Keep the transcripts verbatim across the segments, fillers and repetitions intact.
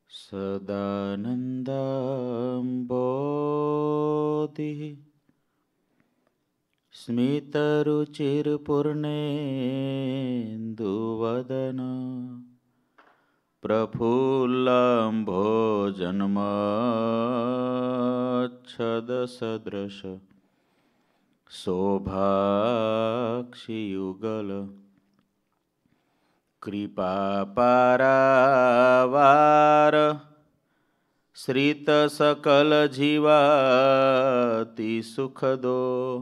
સદાનંદાંબોધિ સ્મિતરુચિરપૂર્ણેન્દુવદન પ્રફુલ્લંભોજન્મચ્છદસદૃશ શોભાક્ષિયુગલ કૃપાપારાવાર શ્રિતસકલજીવાતિ સુખદો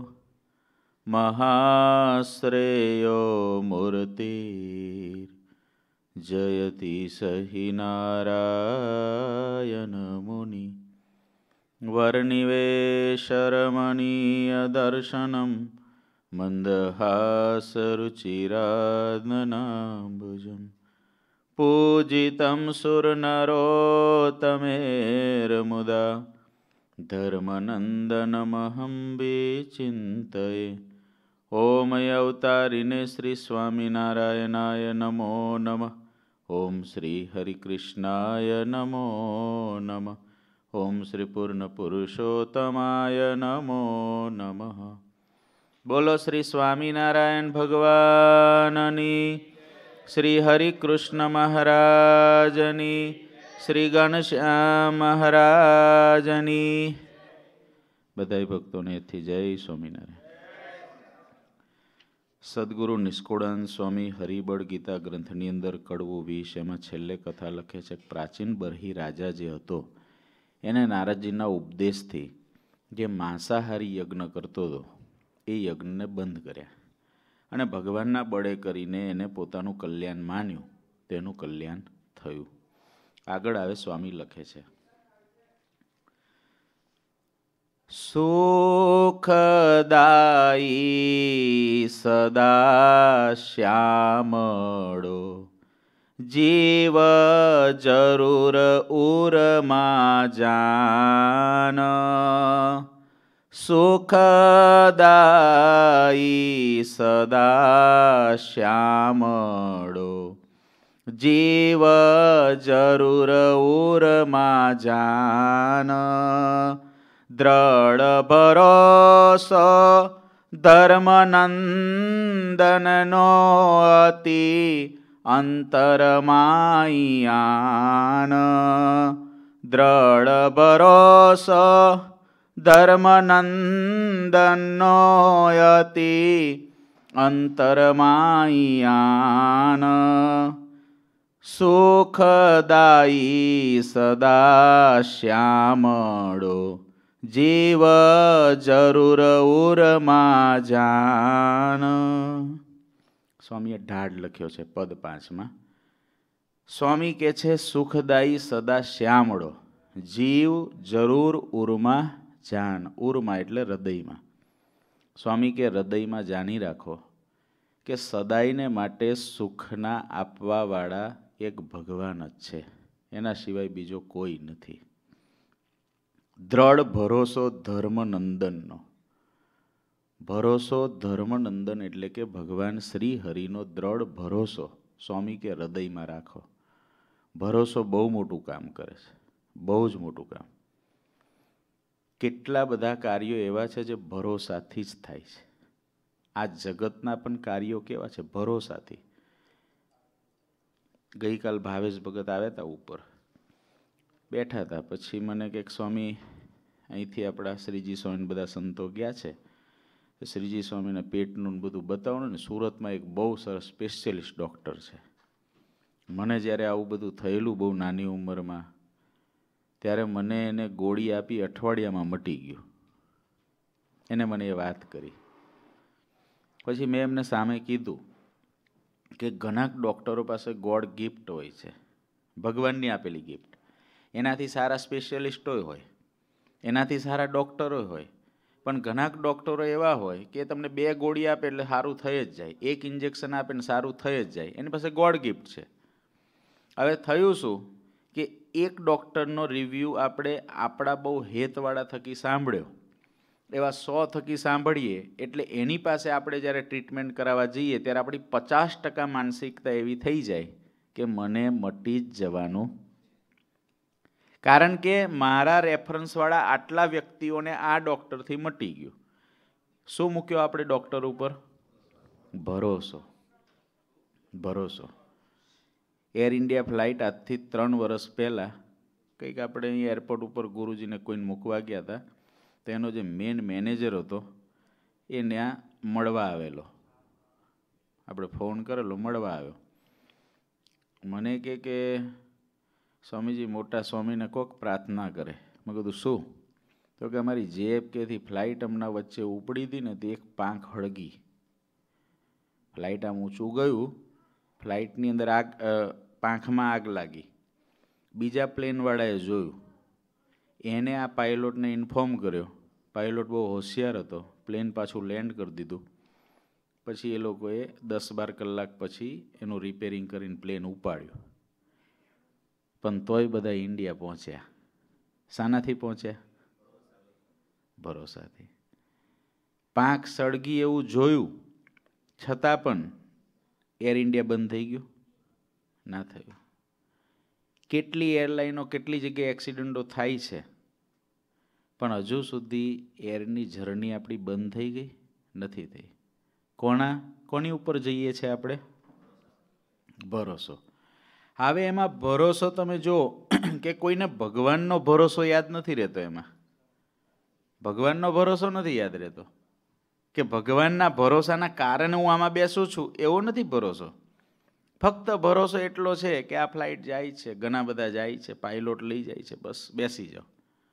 મહાશ્રેયો મૂર્તિર જયતિ સહિ નારાયણ મુનિ વર્ણિવેશરમણીય દર્શનમ મંદહાસરુચિરાનનાંબુજમ પૂજિતમ સુરનરોત્તમેર્મુદા ધર્મનંદનમહં વિચિંતયે. ઓમ અવતારિને શ્રી સ્વામિનારાયણાય નમો નમઃ. ઓમ શ્રી હરિકૃષ્ણાય નમો નમઃ. ઓમ શ્રી પૂર્ણ પુરુષોત્તમાય નમો નમઃ. બોલો શ્રી સ્વામિનારાયણ ભગવાનની, શ્રી હરિકૃષ્ણ મહારાજની, શ્રી ઘનશ્યામ મહારાજની. બધા ભક્તોને એથી જય સ્વામિનારાયણ. સદગુરુ નિષ્કુળાનંદ સ્વામી હરિબળ ગીતા ગ્રંથની અંદર કડવું વીસ એમાં છેલ્લે કથા લખે છે. પ્રાચીન બરહી રાજા જે હતો એને નારદજીના ઉપદેશથી જે માંસાહારી યજ્ઞ કરતો હતો એ યજ્ઞને બંધ કર્યા અને ભગવાનના બળે કરીને એને પોતાનું કલ્યાણ માન્યું, તેનું કલ્યાણ થયું. આગળ આવે સ્વામી લખે છે, સુખદાયી સદા શ્યામળો જીવ જરૂર ઉરમાં જાન. સુખદાયી સદા શ્યામળો જીવ જરૂર ઉરમાં જાન. દ્રઢ ભરોસો ધર્મનંદનનો અતિ અંતરમાયાન. દ્રઢ ભરોસો ધર્મનંદનનો અતિ અંતરમાયાન. સુખદાયી સદા શ્યામળો જીવ જરૂર ઉરમાં જાન. સ્વામીએ ઢાઢ લખ્યો છે પદ પાંચમાં. સ્વામી કે છે સુખદાયી સદા શ્યામળો જીવ જરૂર ઉરમાં જાન. ઉરમાં એટલે હૃદયમાં. સ્વામી કે હૃદયમાં જાણી રાખો કે સદાયને માટે સુખના આપવાવાળા એક ભગવાન જ છે, એના સિવાય બીજો કોઈ નથી. દ્રઢ ભરોસો ધર્મનંદનનો. ભરોસો ધર્મનંદન એટલે કે ભગવાન શ્રી હરિનો દ્રઢ ભરોસો સ્વામી કે હૃદયમાં રાખો. ભરોસો બહુ મોટું કામ કરે છે, બહુ જ મોટું કામ. કેટલા બધા કાર્યો એવા છે જે ભરોસાથી જ થાય છે. આ જગતના પણ કાર્યો કેવા છે? ભરોસાથી. ગઈકાલ ભાવેશ ભગત આવ્યા હતા, ઉપર બેઠા હતા. પછી મને કંઈક સ્વામી અહીંથી આપણા શ્રીજી સ્વામી બધા સંતો ગયા છે, શ્રીજી સ્વામીને પેટનું બધું બતાવવાનું ને સુરતમાં એક બહુ સરસ સ્પેશિયલિસ્ટ ડૉક્ટર છે. મને જ્યારે આવું બધું થયેલું બહુ નાની ઉંમરમાં, ત્યારે મને એને ગોળી આપી, અઠવાડિયામાં મટી ગયું. એને મને એ વાત કરી. પછી મેં એમને સામે કીધું કે ઘણા ડૉક્ટરો પાસે ગોડ ગિફ્ટ હોય છે, ભગવાનની આપેલી ગિફ્ટ. એનાથી સારા સ્પેશિયલિસ્ટોય હોય, એનાથી સારા ડૉક્ટરો હોય, પણ ઘણા ડૉક્ટરો એવા હોય કે તમને બે ગોળી આપે એટલે સારું થઈ જ જાય, એક ઇન્જેક્શન આપે ને સારું થઈ જ જાય. એની પાસે ગોડ ગિફ્ટ છે. હવે થયું શું કે એક ડૉક્ટરનો રિવ્યૂ આપણે આપણા બહુ હેતવાળા થકી સાંભળ્યો, એવા સો થકી સાંભળીએ એટલે એની પાસે આપણે જ્યારે ટ્રીટમેન્ટ કરાવવા જઈએ ત્યારે આપણી પચાસ ટકા માનસિકતા એવી થઈ જાય કે મને મટી જ જવાનું કારણ કે મારા રેફરન્સવાળા આટલા વ્યક્તિઓને આ ડૉક્ટરથી મટી ગયું. શું મૂક્યો આપણે ડૉક્ટર ઉપર? ભરોસો. ભરોસો. એર ઇન્ડિયા ફ્લાઇટ આજથી ત્રણ વર્ષ પહેલાં કંઈક આપણે અહીં એરપોર્ટ ઉપર ગુરુજીને કોઈને મૂકવા ગયા હતા, તો એનો જે મેન મેનેજર હતો એ ત્યાં મળવા આવેલો. આપણે ફોન કરેલો, મળવા આવ્યો. મને કહે કે સ્વામીજી મોટા સ્વામીને કોક પ્રાર્થના કરે. મેં કીધું શું? તો કે અમારી જેબ કેથી ફ્લાઇટ હમણાં વચ્ચે ઉપડી હતી ને તે એક પાંખ હળગી. ફ્લાઇટ આમ ઊંચું ગયું, ફ્લાઇટની અંદર આગ, પાંખમાં આગ લાગી. બીજા પ્લેનવાળાએ જોયું, એને આ પાયલોટને ઇન્ફોર્મ કર્યો. પાયલોટ બહુ હોશિયાર હતો, પ્લેન પાછું લેન્ડ કરી દીધું. પછી એ લોકોએ દસ બાર કલાક પછી એનું રિપેરિંગ કરીને પ્લેન ઉપાડ્યું. પણ તોય બધા ઇન્ડિયા પહોંચ્યા. શાનાથી પહોંચ્યા? ભરોસાથી. પાંખ સળગી એવું જોયું છતાં પણ એર ઇન્ડિયા બંધ થઈ ગયું? ના થયું. કેટલી એરલાઇનો કેટલી જગ્યાએ એક્સિડન્ટો થાય છે, પણ હજુ સુધી એરની જર્ની આપણી બંધ થઈ ગઈ નથી થઈ. કોના કોની ઉપર જઈએ છીએ આપણે? ભરોસો. હવે એમાં ભરોસો તમે જો કે કોઈને ભગવાનનો ભરોસો યાદ નથી રહેતો. એમાં ભગવાનનો ભરોસો નથી યાદ રહેતો કે ભગવાનના ભરોસાના કારણે હું આમાં બેસું છું, એવો નથી ભરોસો. ફક્ત ભરોસો એટલો છે કે આ ફ્લાઇટ જાય છે, ઘણા બધા જાય છે, પાયલોટ લઈ જાય છે, બસ બેસી જાઓ.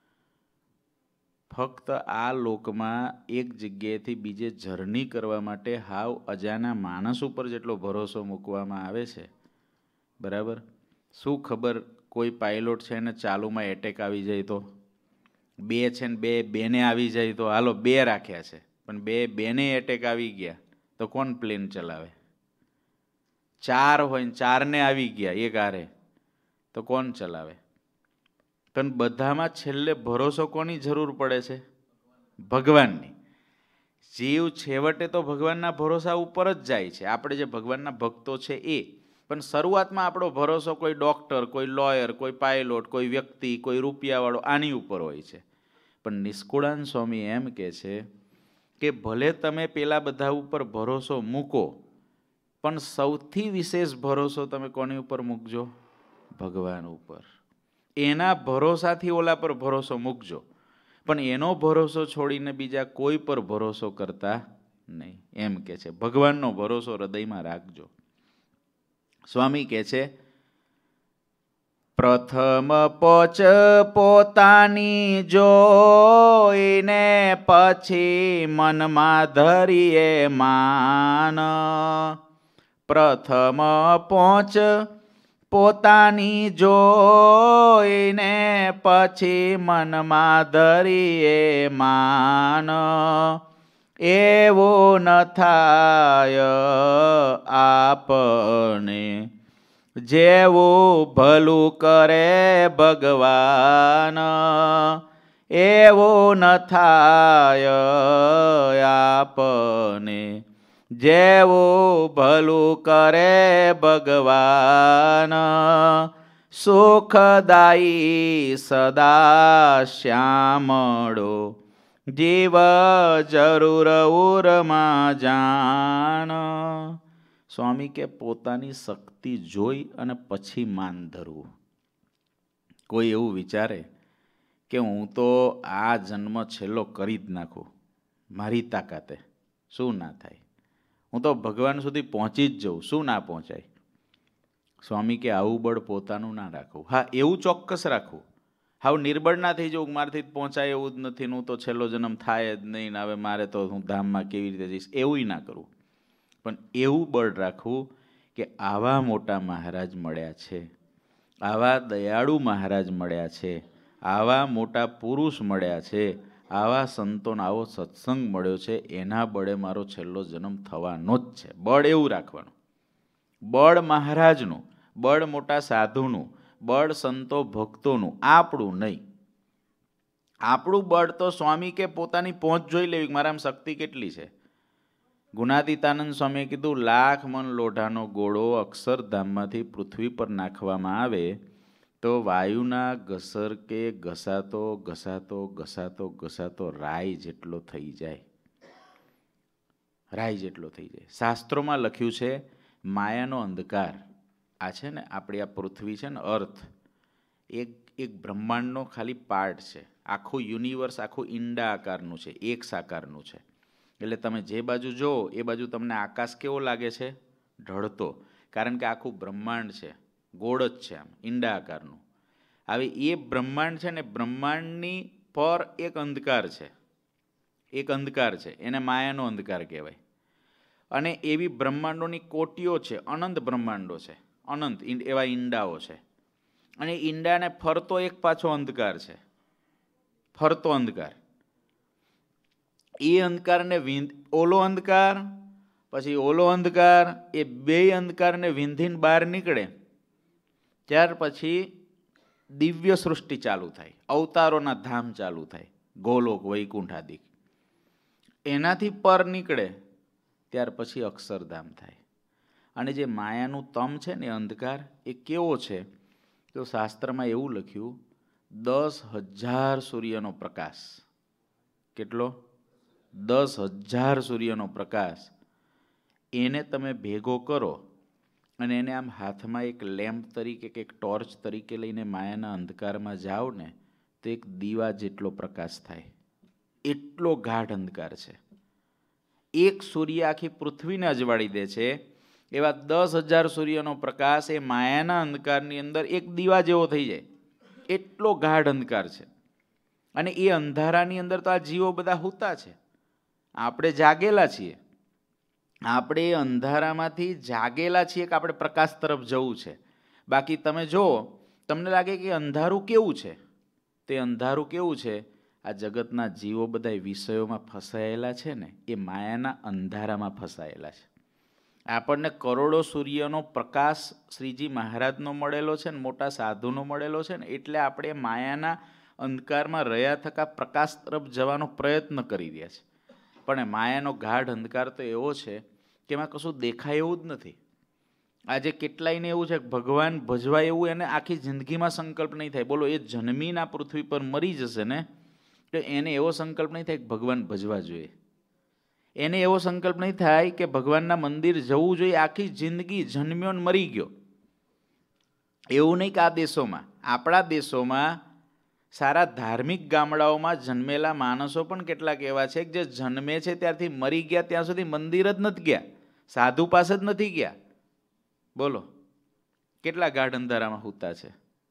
ફક્ત આ લોકમાં એક જગ્યાએથી બીજે જર્ની કરવા માટે હાવ અજાના માણસ ઉપર જેટલો ભરોસો મૂકવામાં આવે છે, બરાબર. શું ખબર કોઈ પાયલોટ છે ને ચાલુમાં એટેક આવી જાય તો? બે છે ને બે બેને આવી જાય તો? હાલો બે રાખ્યા છે, પણ બે બેને એટેક આવી ગયા તો કોણ પ્લેન ચલાવે? ચાર હોય ને ચારને આવી ગયા એક હારે તો કોણ ચલાવે? પણ બધામાં છેલ્લે ભરોસો કોની જરૂર પડે છે? ભગવાનની. જીવ છેવટે તો ભગવાનના ભરોસા ઉપર જ જાય છે. આપણે જે ભગવાનના ભક્તો છે એ. પણ શરૂઆતમાં આપણો ભરોસો કોઈ ડૉક્ટર, કોઈ લોયર, કોઈ પાયલોટ, કોઈ વ્યક્તિ, કોઈ રૂપિયાવાળો આની ઉપર હોય છે. પણ નિષ્કુળાનંદ સ્વામી એમ કહે છે કે ભલે તમે પેલા બધા ઉપર ભરોસો મૂકો, પણ સૌથી વિશેષ ભરોસો તમે કોની ઉપર મૂકજો? ભગવાન ઉપર. એના ભરોસાથી ઓલા પર ભરોસો મૂકજો, પણ એનો ભરોસો છોડીને બીજા કોઈ પર ભરોસો કરતા નહીં. એમ કે છે ભગવાનનો ભરોસો હૃદયમાં રાખજો. સ્વામી કહે છે પ્રથમ પોચ પોતાની જોઈને પછી મનમાં ધરીએ માન. પ્રથમ પોચ પોતાની જોઈને પછી મનમાં ધરીએ માન. એવો ન થાય આપને જેવું ભલું કરે ભગવાન. એવો ન થાય આપને જેવું ભલું કરે ભગવાન. સુખદાયી સદા શ્યામળો જીવ જરૂર ઉરમાં જાણ. સ્વામી કે પોતાની શક્તિ જોઈ અને પછી માન ધરવું. કોઈ એવું વિચારે કે હું તો આ જન્મ છેલ્લો કરી જ નાખું મારી તાકાતે, શું ના થાય? હું તો ભગવાન સુધી પહોંચી જ જાઉં, શું ના પહોંચાય? સ્વામી કે આવું બળ પોતાનું ના રાખવું. હા, એવું ચોક્કસ રાખવું. હાવ નિર્બળ ના થઈ જવું, મારથી જ પહોંચાય એવું જ નથી, હું તો છેલ્લો જન્મ થાય જ નહીં, હવે મારે તો હું ધામમાં કેવી રીતે જઈશ, એવું ના કરવું. પણ એવું બળ રાખવું કે આવા મોટા મહારાજ મળ્યા છે, આવા દયાળુ મહારાજ મળ્યા છે, આવા મોટા પુરુષ મળ્યા છે, આવા સંતોનો આવો સત્સંગ મળ્યો છે, એના બળે મારો છેલ્લો જન્મ થવાનો જ છે. બળ એવું રાખવાનું. બળ મહારાજનું, બળ મોટા સાધુનું, બળ સંતો ભક્તોનું, આપણું નહીં. આપણું બળ તો સ્વામી કે પોતાની પહોંચ જોઈ લેવી, મારામાં શક્તિ કેટલી છે. ગુણાતીતાનંદ સ્વામીએ કીધું લાખ મન લોઢાનો ગોળો અક્ષરધામમાંથી પૃથ્વી પર નાખવામાં આવે તો વાયુના ઘસરકે ઘસાતો ઘસાતો ઘસાતો ઘસાતો રાય જેટલો થઈ જાય, રાય જેટલો થઈ જાય. શાસ્ત્રોમાં લખ્યું છે માયાનો અંધકાર આ છે ને, આપણી આ પૃથ્વી છે ને, અર્થ, એક એક બ્રહ્માંડનો ખાલી પાર્ટ છે. આખું યુનિવર્સ આખું ઈંડા આકારનું છે, એક સાકારનું છે. એટલે તમે જે બાજુ જો એ બાજુ તમને આકાશ કેવો લાગે છે? ઢળતો. કારણ કે આખું બ્રહ્માંડ છે, ગોળ જ છે, આમ ઈંડા આકારનું. હવે એ બ્રહ્માંડ છે ને, બ્રહ્માંડની પર એક અંધકાર છે, એક અંધકાર છે, એને માયાનો અંધકાર કહેવાય. અને એવી બ્રહ્માંડોની કોટીઓ છે, અનંત બ્રહ્માંડો છે, અનંત એવા ઈંડાઓ છે. અને ઈંડાને ફરતો એક પાછો અંધકાર છે, ફરતો અંધકાર. એ અંધકારને વિંધ ઓલો અંધકાર, પછી ઓલો અંધકાર, એ બે અંધકારને વિંધીને બહાર નીકળે ત્યાર પછી દિવ્ય સૃષ્ટિ ચાલુ થાય, અવતારોના ધામ ચાલુ થાય, ગોલોક વૈકુંઠ આદિ. એનાથી પર નીકળે ત્યાર પછી અક્ષરધામ થાય. અને જે માયાનું તમ છે ને, અંધકાર, એ કેવો છે? તો શાસ્ત્રમાં એવું લખ્યું, દસ હજાર સૂર્યનો પ્રકાશ. કેટલો? દસ હજાર સૂર્યનો પ્રકાશ. એને તમે ભેગો કરો અને એને આમ હાથમાં એક લેમ્પ તરીકે કે એક ટોર્ચ તરીકે લઈને માયાના અંધકારમાં જાઓ ને, તો એક દીવા જેટલો પ્રકાશ થાય. એટલો ગાઢ અંધકાર છે. એક સૂર્ય આખી પૃથ્વીને અજવાળી દે છે, એવા દસ હજાર સૂર્યનો પ્રકાશ એ માયાના અંધકારની અંદર એક દીવા જેવો થઈ જાય. એટલો ગાઢ અંધકાર છે. અને એ અંધારાની અંદર તો આ જીવો બધા સૂતા છે, આપણે જાગેલા છીએ. આપણે એ અંધારામાંથી જાગેલા છીએ કે આપણે પ્રકાશ તરફ જવું છે. બાકી તમે જુઓ, તમને લાગે કે અંધારું કેવું છે? તે અંધારું કેવું છે? આ જગતના જીવો બધા વિષયોમાં ફસાયેલા છે ને, એ માયાના અંધારામાં ફસાયેલા છે. આપણને કરોડો સૂર્યનો પ્રકાશ શ્રીજી મહારાજનો મળેલો છે ને, મોટા સાધુનો મળેલો છે ને, એટલે આપણે માયાના અંધકારમાં રહ્યા થકા પ્રકાશ તરફ જવાનો પ્રયત્ન કરી રહ્યા છે. પણ માયાનો ગાઢ અંધકાર તો એવો છે કે એમાં કશું દેખાય એવું જ નથી. આજે કેટલાયને એવું છે કે ભગવાન ભજવા એવું એને આખી જિંદગીમાં સંકલ્પ નહીં થાય. બોલો, એ જન્મીના પૃથ્વી પર મરી જશે ને, તો એને એવો સંકલ્પ નહીં થાય કે ભગવાન ભજવા જોઈએ. એને એવો સંકલ્પ નહીં થાય કે ભગવાનના મંદિર જવું જોઈએ. આખી જિંદગી જન્મ્યો ને મરી ગયો. એવું નહીં કે આ દેશોમાં, આપણા દેશોમાં સારા ધાર્મિક ગામડાઓમાં જન્મેલા માણસો પણ કેટલાક એવા છે કે જે જન્મે છે ત્યારથી મરી ગયા ત્યાં સુધી મંદિર જ નથી ગયા, સાધુ પાસે જ નથી ગયા. બોલો, કેટલા ગાઢ અંધારામાં સૂતા છે.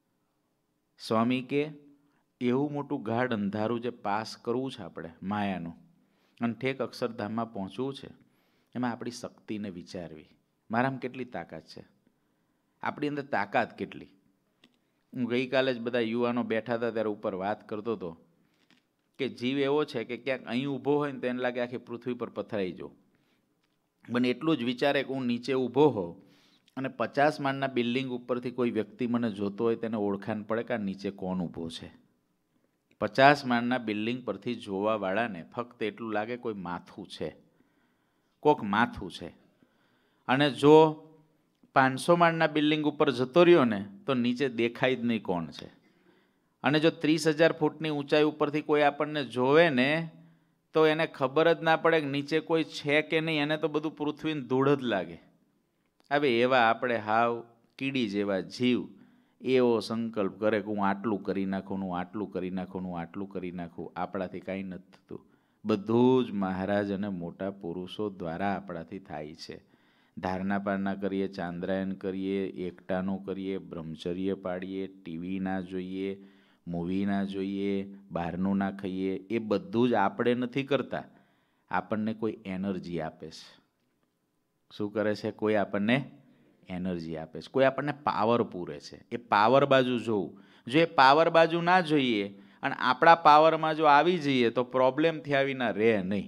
સ્વામી કે એવું મોટું ગાઢ અંધારું જે પાસ કરવું છે આપણે માયાનું, અને ઠેક અક્ષરધામમાં પહોંચવું છે, એમાં આપણી શક્તિને વિચારવી. મારામાં કેટલી તાકાત છે, આપણી અંદર તાકાત કેટલી. હું ગઈકાલે જ બધા યુવાનો બેઠા હતા ત્યારે ઉપર વાત કરતો હતો કે જીવ એવો છે કે ક્યાંક અહીં ઊભો હોય ને તો એને લાગે આખી પૃથ્વી પર પથરાઈ જાઉં. મને એટલું જ વિચારે કે હું નીચે ઊભો હોઉં અને પચાસ માળના બિલ્ડિંગ ઉપરથી કોઈ વ્યક્તિ મને જોતો હોય તેને ઓળખાણ પડે કે આ નીચે કોણ ઊભો છે. પચાસ માળના બિલ્ડિંગ પરથી જોવાવાળાને ફક્ત એટલું લાગે કોઈ માથું છે, કોક માથું છે. અને જો પાંચસો માળના બિલ્ડિંગ ઉપર જતો રહ્યો ને તો નીચે દેખાય જ નહીં કોણ છે. અને જો ત્રીસ હજાર ફૂટની ઊંચાઈ ઉપરથી કોઈ આપણને જોવે ને તો એને ખબર જ ના પડે કે નીચે કોઈ છે કે નહીં, એને તો બધું પૃથ્વીને ધૂળ જ લાગે. હવે એવા આપણે હાવ કીડી જેવા જીવ એવો સંકલ્પ કરે કે હું આટલું કરી નાખું, હું આટલું કરી નાખું, હું આટલું કરી નાખું. આપણાથી કાંઈ નથી થતું. બધું જ મહારાજ અને મોટા પુરુષો દ્વારા આપણાથી થાય છે. ધારણા પારણા કરીએ, ચાંદ્રાયન કરીએ, એકટાનું કરીએ, બ્રહ્મચર્ય પાડીએ, ટીવી ના જોઈએ, મૂવી ના જોઈએ, બહારનું ના ખાઈએ, એ બધું જ આપણે નથી કરતા. આપણને કોઈ એનર્જી આપે છે. શું કરે છે? કોઈ આપણને એનર્જી આપે છે, કોઈ આપણને પાવર પૂરે છે. એ પાવર બાજુ જોવું. જો એ પાવર બાજુ ના જોઈએ અને આપણા પાવરમાં જો આવી જઈએ તો પ્રોબ્લેમ થયા વિના રહે નહીં.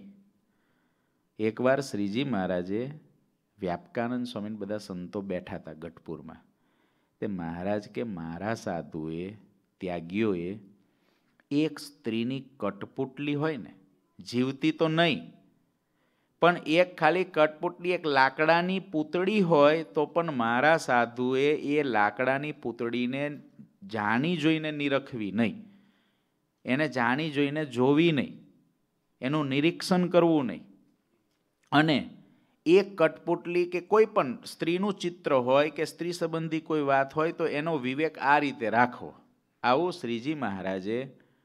એકવાર શ્રીજી મહારાજે વ્યાપકાનંદ સ્વામી બધા સંતો બેઠા હતા ગઢપુરમાં. તે મહારાજ કે મારા સાધુએ, ત્યાગીઓએ એક સ્ત્રીની કઠપુટલી હોય ને, જીવતી તો નહીં પણ એક ખાલી કઠપુટલી એક લાકડાની પૂતળી હોય તો પણ મારા સાધુએ એ લાકડાની પૂતળીને જાણી જોઈને નિરખવી નહીં, એને જાણી જોઈને જોવી નહીં, એનું નિરીક્ષણ કરવું નહીં. અને એક કઠપુતલી કે કોઈ પણ સ્ત્રીનું ચિત્ર હોય કે સ્ત્રી સંબંધી કોઈ વાત હોય તો એનો વિવેક આ રીતે રાખવો. આવું શ્રીજી મહારાજે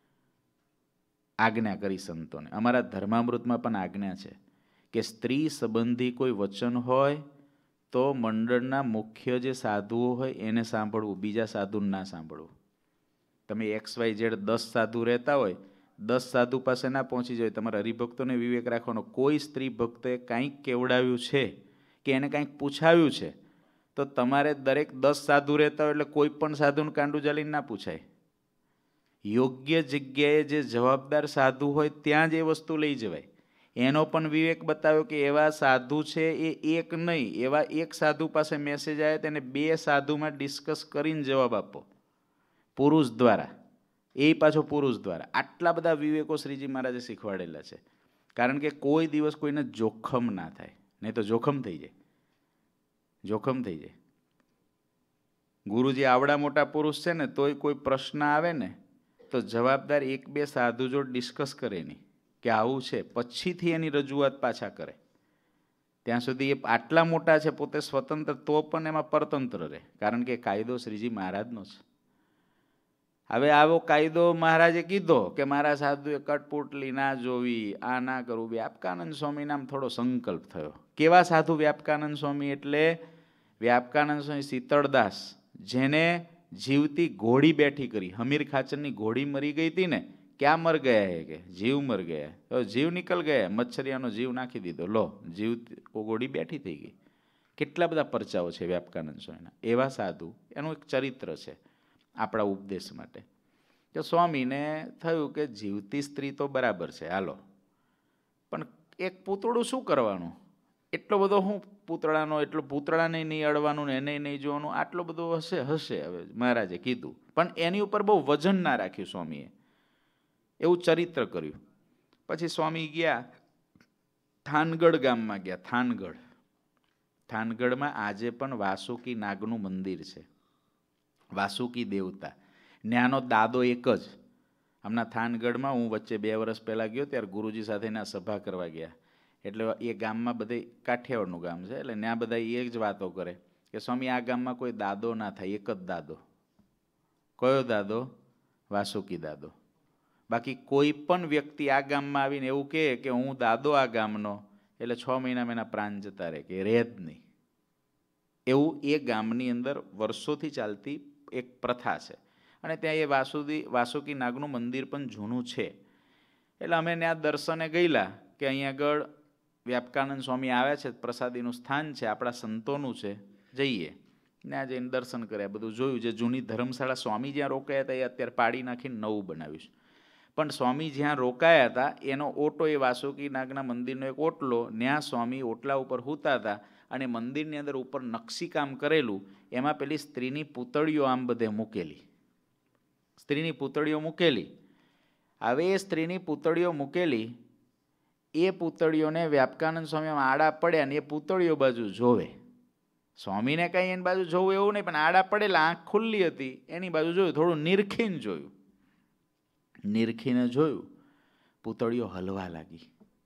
આજ્ઞા કરી સંતોને. અમારા ધર્મામૃતમાં પણ આજ્ઞા છે કે સ્ત્રી સંબંધી કોઈ વચન હોય તો મંડળના મુખ્ય જે સાધુઓ હોય એને સાંભળવું, બીજા સાધુને ના સાંભળવું. તમે એક્સ વાય ઝેડ દસ સાધુ રહેતા હોય, દસ સાધુ પાસે ના પહોંચી જાય. તમારા હરિભક્તોને વિવેક રાખવાનો. કોઈ સ્ત્રી ભક્તે કાંઈક કેવડાવ્યું છે કે એને કાંઈક પૂછાવ્યું છે તો તમારે દરેક દસ સાધુ રહેતા હોય એટલે કોઈ પણ સાધુને કાંડું ચાલીને ના પૂછાય. યોગ્ય જગ્યાએ જે જવાબદાર સાધુ હોય ત્યાં જ એ વસ્તુ લઈ જવાય. એનો પણ વિવેક બતાવ્યો કે એવા સાધુ છે એ એક નહીં, એવા એક સાધુ પાસે મેસેજ આવે તેને બે સાધુમાં ડિસ્કસ કરીને જવાબ આપો, પુરુષ દ્વારા, એ પાછો પુરુષ દ્વારા. આટલા બધા વિવેકો શ્રીજી મહારાજે શીખવાડેલા છે. કારણ કે કોઈ દિવસ કોઈને જોખમ ના થાય, નહીં તો જોખમ થઈ જાય, જોખમ થઈ જાય. ગુરુજી આવડા મોટા પુરુષ છે ને તોય કોઈ પ્રશ્ન આવે ને તો જવાબદાર એક બે સાધુ જો ડિસ્કસ કરે નહીં કે આવું છે, પછીથી એની રજૂઆત પાછા કરે. ત્યાં સુધી એ આટલા મોટા છે પોતે સ્વતંત્ર તો પણ એમાં પરતંત્ર રહે, કારણ કે કાયદો શ્રીજી મહારાજનો છે. હવે આવો કાયદો મહારાજે કીધો કે મારા સાધુએ કઠપુતલી ના જોવી, આ ના કરવું. વ્યાપકાનંદ સ્વામી નામ થોડો સંકલ્પ થયો. કેવા સાધુ વ્યાપકાનંદ સ્વામી? એટલે વ્યાપકાનંદ સ્વામી શીતળદાસ, જેને જીવતી ઘોડી બેઠી કરી. હમીર ખાચરની ઘોડી મરી ગઈ હતી ને, ક્યાં મર ગયા હે કે જીવ મર ગયા, તો જીવ નીકળ ગયા, મચ્છરિયાનો જીવ નાખી દીધો, લો જીવ ઘોડી બેઠી થઈ ગઈ. કેટલા બધા પરચાઓ છે વ્યાપકાનંદ સ્વામીના. એવા સાધુ, એનું એક ચરિત્ર છે આપણા ઉપદેશ માટે. કે સ્વામીને થયું કે જીવતી સ્ત્રી તો બરાબર છે, હાલો, પણ એક પૂતળું શું કરવાનું? એટલો બધો હું પૂતળાનો, એટલો પૂતળાને નહીં અડવાનું ને એને નહીં જોવાનું, આટલો બધો હશે હશે હવે મહારાજે કીધું. પણ એની ઉપર બહુ વજન ના રાખ્યું સ્વામીએ, એવું ચરિત્ર કર્યું. પછી સ્વામી ગયા થાનગઢ ગામમાં ગયા. થાનગઢ, થાનગઢમાં આજે પણ વાસુકી નાગનું મંદિર છે, વાસુકી દેવતા. ન્યાનો દાદો એક જ. હમણાં થાનગઢમાં હું વચ્ચે બે વર્ષ પહેલાં ગયો ત્યારે ગુરુજી સાથે ના સભા કરવા ગયા. એટલે એ ગામમાં બધે કાઠિયાવાડનું ગામ છે એટલે ત્યાં બધા એ જ વાતો કરે કે સ્વામી આ ગામમાં કોઈ દાદો ના થાય, એક જ દાદો. કયો દાદો? વાસુકી દાદો. બાકી કોઈ પણ વ્યક્તિ આ ગામમાં આવીને એવું કહે કે હું દાદો આ ગામનો, એટલે છ મહિનામાં એના પ્રાણ જતા રહે, કે રહે જ નહીં. એવું એ ગામની અંદર વર્ષોથી ચાલતી એક પ્રથા છે. અને ત્યાં એ વાસુદી વાસુકી નાગનું મંદિર પણ જૂનું છે. એટલે અમે ત્યાં દર્શને ગયેલા કે અહીંયા આગળ વ્યાપકાનંદ સ્વામી આવ્યા છે, પ્રસાદીનું સ્થાન છે, આપણા સંતોનું છે, જઈએ. ત્યાં જઈને દર્શન કર્યા, બધું જોયું. જે જૂની ધર્મશાળા સ્વામી જ્યાં રોકાયા હતા એ અત્યારે પાડી નાખીને નવું બનાવ્યું છે. પણ સ્વામી જ્યાં રોકાયા હતા એનો ઓટો, એ વાસુકી નાગના મંદિરનો એક ઓટલો, ત્યાં સ્વામી ઓટલા ઉપર સૂતા હતા. અને મંદિરની અંદર ઉપર નકશીકામ કરેલું, એમાં પેલી સ્ત્રીની પૂતળીઓ આમ બધે મૂકેલી, સ્ત્રીની પૂતળીઓ મૂકેલી. હવે એ સ્ત્રીની પૂતળીઓ મૂકેલી, એ પૂતળીઓને વ્યાપકાનંદ સ્વામી આડા પડ્યા ને એ પૂતળીઓ બાજુ જોવે. સ્વામીને કાંઈ એની બાજુ જોવું એવું નહીં, પણ આડા પડેલા, આંખ ખુલ્લી હતી, એની બાજુ જોયું, થોડું નિરખીને જોયું. નિરખીને જોયું, પૂતળીઓ હલવા લાગી.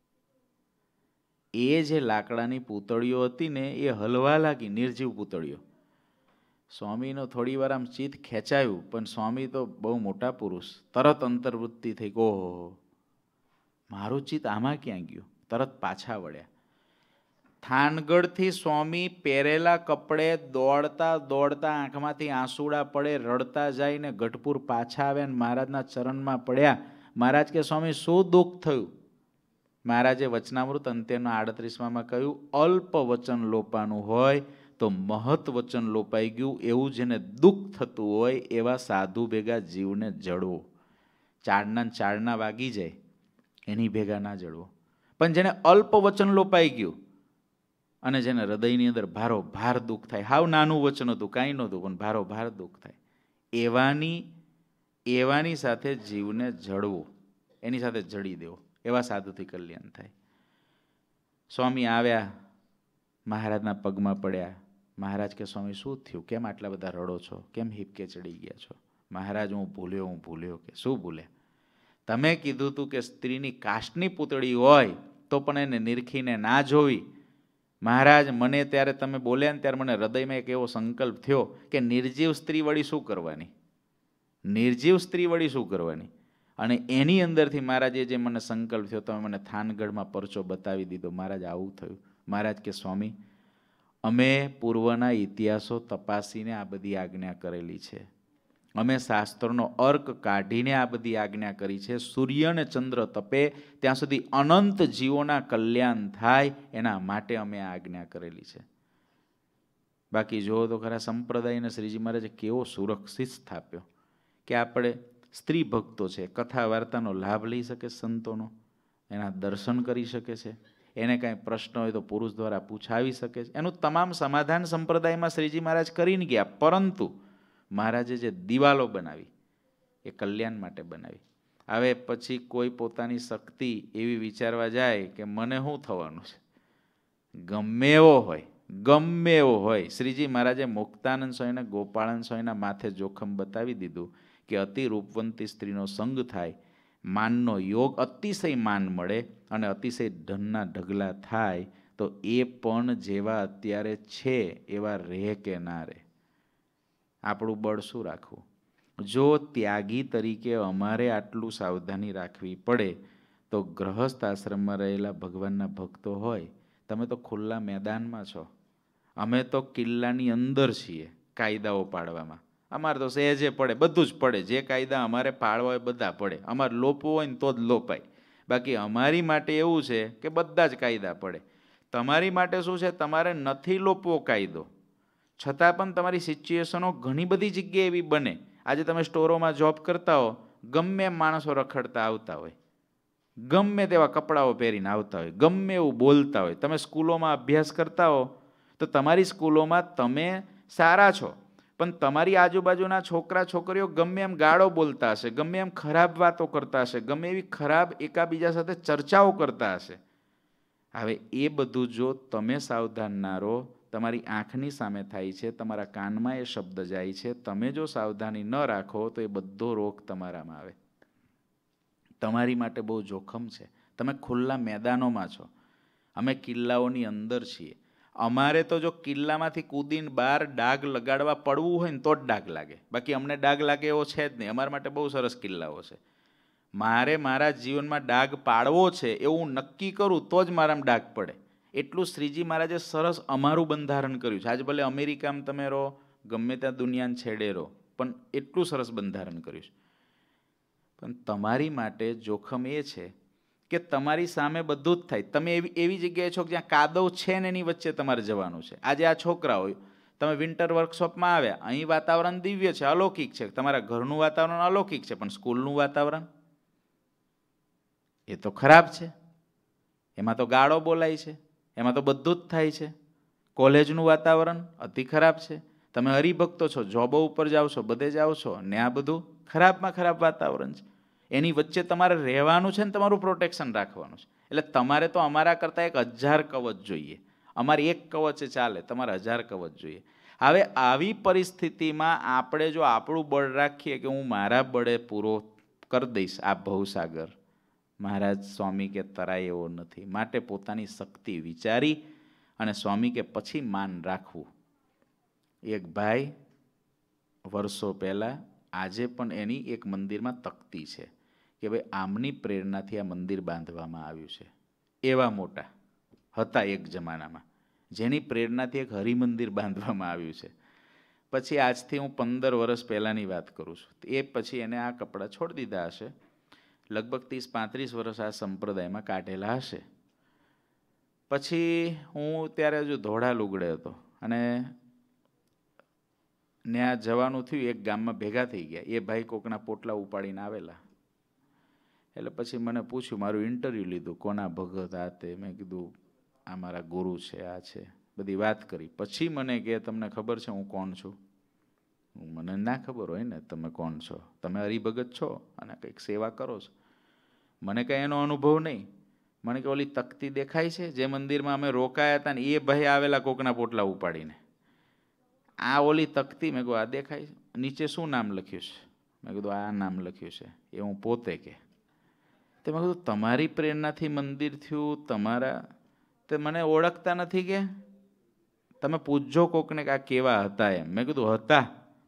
એ જે લાકડાની પૂતળીઓ હતી ને એ હલવા લાગી, નિર્જીવ પૂતળીઓ. સ્વામીનો થોડી વાર આમ ચિત્ત ખેંચાયું, પણ સ્વામી તો બહુ મોટા પુરુષ, તરત અંતર્વૃત્તિ થઈ, ઓહો મારું ચિત્ત આમાં ક્યાં ગયું? તરત પાછા વળ્યા. થાનગઢથી સ્વામી પહેરેલા કપડે દોડતા દોડતા, આંખમાંથી આંસુડા પડે, રડતા જાય ને ગઢપુર પાછા આવ્યા ને મહારાજના ચરણમાં પડ્યા. મહારાજ કે સ્વામી શું દુઃખ થયું? મહારાજે વચનામૃત અંત્યના આડત્રીસમાં કહ્યું, અલ્પ વચન લોપાનું હોય તો મહત વચન લોપાઈ ગયું. એવું જેને દુઃખ થતું હોય એવા સાધુ ભેગા જીવને જડવો. ચાળના ચાળના વાગી જાય એની ભેગા ના જડવો. પણ જેને અલ્પ વચન લોપાઈ ગયું અને જેને હૃદયની અંદર ભારો ભાર દુઃખ થાય, હાવ નાનું વચન હતું, કાંઈ નહોતું, પણ ભારો ભાર દુઃખ થાય, એવાની એવાની સાથે જીવને જડવું, એની સાથે જડી દેવો. એવા સાધુથી કલ્યાણ થાય. સ્વામી આવ્યા, મહારાજના પગમાં પડ્યા. મહારાજ કે સ્વામી શું થયું? કેમ આટલા બધા રડો છો? કેમ હિપકે ચડી ગયા છો? મહારાજ હું ભૂલ્યો હું ભૂલ્યો. કે શું ભૂલ્યા? તમે કીધું હતું કે સ્ત્રીની કાષ્ટની પૂતળી હોય તો પણ એને નિરખીને ના જોવી. મહારાજ મને ત્યારે તમે બોલ્યા ને ત્યારે મને હૃદયમાં એક એવો સંકલ્પ થયો કે નિર્જીવ સ્ત્રી વળી શું કરવાની, નિર્જીવ સ્ત્રી વળી શું કરવાની. અને એની અંદરથી મહારાજે જે મને સંકલ્પ થયો, તમે મને થાનગઢમાં પરચો બતાવી દીધો. મહારાજ આવું થયું. મહારાજ કે સ્વામી અમે પૂર્વના ઇતિહાસો તપાસીને આ બધી આજ્ઞા કરેલી છે. અમે શાસ્ત્રનો અર્ક કાઢીને આ બધી આજ્ઞા કરી છે. સૂર્ય અને ચંદ્ર તપે ત્યાં સુધી અનંત જીવોના કલ્યાણ થાય એના માટે અમે આ આજ્ઞા કરેલી છે. બાકી જો તો ખરા સંપ્રદાયને શ્રીજી મહારાજે કેવો સુરક્ષિત સ્થાપ્યો કે આપણે સ્ત્રી ભક્તો છે, કથા વાર્તાનો લાભ લઈ શકે, સંતોનો એના દર્શન કરી શકે છે. એને કાંઈ પ્રશ્ન હોય તો પુરુષ દ્વારા પૂછાવી શકે છે. એનું તમામ સમાધાન સંપ્રદાયમાં શ્રીજી મહારાજ કરીને ગયા. પરંતુ મહારાજે જે દિવાલો બનાવી એ કલ્યાણ માટે બનાવી. હવે પછી કોઈ પોતાની શક્તિ એવી વિચારવા જાય કે મને શું થવાનું છે, ગમે એવો હોય ગમે એવો હોય. શ્રીજી મહારાજે મુક્તાનંદ સ્વામીને ગોપાળાનંદ સ્વામીના માથે જોખમ બતાવી દીધું કે અતિ રૂપવંતી સ્ત્રીનો સંગ થાય, માનનો યોગ, અતિશય માન મળે અને અતિશય ધનના ઢગલા થાય તો એ પણ જેવા અત્યારે છે એવા રહે કે ના રહે. આપણું બળ શું રાખવું? જો ત્યાગી તરીકે અમારે આટલું સાવધાની રાખવી પડે તો ગ્રહસ્થ આશ્રમમાં રહેલા ભગવાનના ભક્તો હોય, તમે તો ખુલ્લા મેદાનમાં છો, અમે તો કિલ્લાની અંદર છીએ કાયદાઓ પાડવામાં. અમારે તો સહેજે પડે, બધું જ પડે. જે કાયદા અમારે પાડવા હોય બધા પડે. અમારે લોપવો હોય ને તો જ લોપાય. બાકી અમારી માટે એવું છે કે બધા જ કાયદા પડે. તમારી માટે શું છે? તમારે નથી લોપવો કાયદો, છતાં પણ તમારી સિચ્યુએશનો ઘણી બધી જગ્યાએ એવી બને. આજે તમે સ્ટોરોમાં જોબ કરતા હો, ગમે એમ માણસો રખડતા આવતા હોય, ગમે તેવા કપડાઓ પહેરીને આવતા હોય, ગમે એવું બોલતા હોય. તમે સ્કૂલોમાં અભ્યાસ કરતા હો તો તમારી સ્કૂલોમાં તમે સારા છો, પણ તમારી આજુબાજુના છોકરા છોકરીઓ ગમે એમ ગાળો બોલતા હશે, ગમે એમ ખરાબ વાતો કરતા હશે, ગમે એવી ખરાબ એકાબીજા સાથે ચર્ચાઓ કરતા હશે. હવે એ બધું જો તમે સાવધાન ના રહો, તમારી આંખની સામે થાય છે, તમારા કાનમાં એ શબ્દ જાય છે, તમે જો સાવધાની ન રાખો તો એ બધો રોગ તમારામાં આવે. તમારી માટે બહુ જોખમ છે. તમે ખુલ્લા મેદાનોમાં છો, અમે કિલ્લાઓની અંદર છીએ. અમારે તો જો કિલ્લામાંથી કૂદીને બહાર ડાઘ લગાડવા પડવું હોય ને તો જ ડાઘ લાગે, બાકી અમને ડાઘ લાગે એવો છે જ નહીં. અમારા માટે બહુ સરસ કિલ્લાઓ છે. મારે મારા જીવનમાં ડાઘ પાડવો છે એવું નક્કી કરું તો જ મારામાં ડાઘ પડે. એટલું શ્રીજી મહારાજે સરસ અમારું બંધારણ કર્યું છે. આજ ભલે અમેરિકામાં તમે રહો, ગમે ત્યાં દુનિયાને છેડે રહો, પણ એટલું સરસ બંધારણ કર્યું છે. પણ તમારી માટે જોખમ એ છે કે તમારી સામે બધું જ થાય. તમે એવી એવી જગ્યાએ છો કે જ્યાં કાદવ છે ને એની વચ્ચે તમારે જવાનું છે. આજે આ છોકરા હોય, તમે વિન્ટર વર્કશોપમાં આવ્યા, અહીં વાતાવરણ દિવ્ય છે, અલૌકિક છે, તમારા ઘરનું વાતાવરણ અલૌકિક છે, પણ સ્કૂલનું વાતાવરણ એ તો ખરાબ છે. એમાં તો ગાળો બોલાય છે, એમાં તો બધું જ થાય છે. કોલેજનું વાતાવરણ અતિ ખરાબ છે. તમે હરિભક્તો છો, જોબો ઉપર જાઓ છો, બધે જાઓ છો ને આ બધું ખરાબમાં ખરાબ વાતાવરણ છે. એની વચ્ચે તમારે રહેવાનું છે ને તમારું પ્રોટેક્શન રાખવાનું છે. એટલે તમારે તો અમારા કરતાં એક હજાર કવચ જોઈએ. અમારે એક કવચે ચાલે, તમારે હજાર કવચ જોઈએ. હવે આવી પરિસ્થિતિમાં આપણે જો આપણું બળ રાખીએ કે હું મારા બળે પૂરો કરી દઈશ આ ભવસાગર, મહારાજ સ્વામી કે તરાય એવો નથી. માટે પોતાની શક્તિ વિચારી અને સ્વામી કે પછી માન રાખવું. એક ભાઈ વર્ષો પહેલાં, આજે પણ એની એક મંદિરમાં તકતી છે કે ભાઈ આમની પ્રેરણાથી આ મંદિર બાંધવામાં આવ્યું છે. એવા મોટા હતા એક જમાનામાં, જેની પ્રેરણાથી એક હરિમંદિર બાંધવામાં આવ્યું છે. પછી આજથી હું પંદર વર્ષ પહેલાંની વાત કરું છું. એ પછી એને આ કપડાં છોડી દીધા હશે. લગભગ ત્રીસ પાંત્રીસ વર્ષ આ સંપ્રદાયમાં કાઢેલા હશે. પછી હું ત્યારે હજુ ધોળા લુગડે હતો અને ત્યાં જવાનું થયું. એક ગામમાં ભેગા થઈ ગયા. એ ભાઈ કોકના પોટલા ઉપાડીને આવેલા. એટલે પછી મને પૂછ્યું, મારું ઇન્ટરવ્યૂ લીધું, કોના ભગત આ તે. મેં કીધું આ મારા ગુરુ છે, આ છે, બધી વાત કરી. પછી મને કહે તમને ખબર છે હું કોણ છું? મને ના ખબર હોય ને તમે કોણ છો. તમે હરિભગત છો અને કંઈક સેવા કરો છો. મને કંઈ એનો અનુભવ નહીં. મને કે ઓલી તકતી દેખાય છે જે મંદિરમાં અમે રોકાયા હતા ને એ ભાઈ આવેલા કોકના પોટલા ઉપાડીને. આ ઓલી તકતી? મેં કહું આ દેખાય છે. નીચે શું નામ લખ્યું છે? મેં કીધું આ નામ લખ્યું છે એ હું પોતે કે. તે મેં કીધું તમારી પ્રેરણાથી મંદિર થયું, તમારા તે મને ઓળખતા નથી કે? તમે પૂછજો કોકને કે આ કેવા હતા એમ. મેં કીધું હતા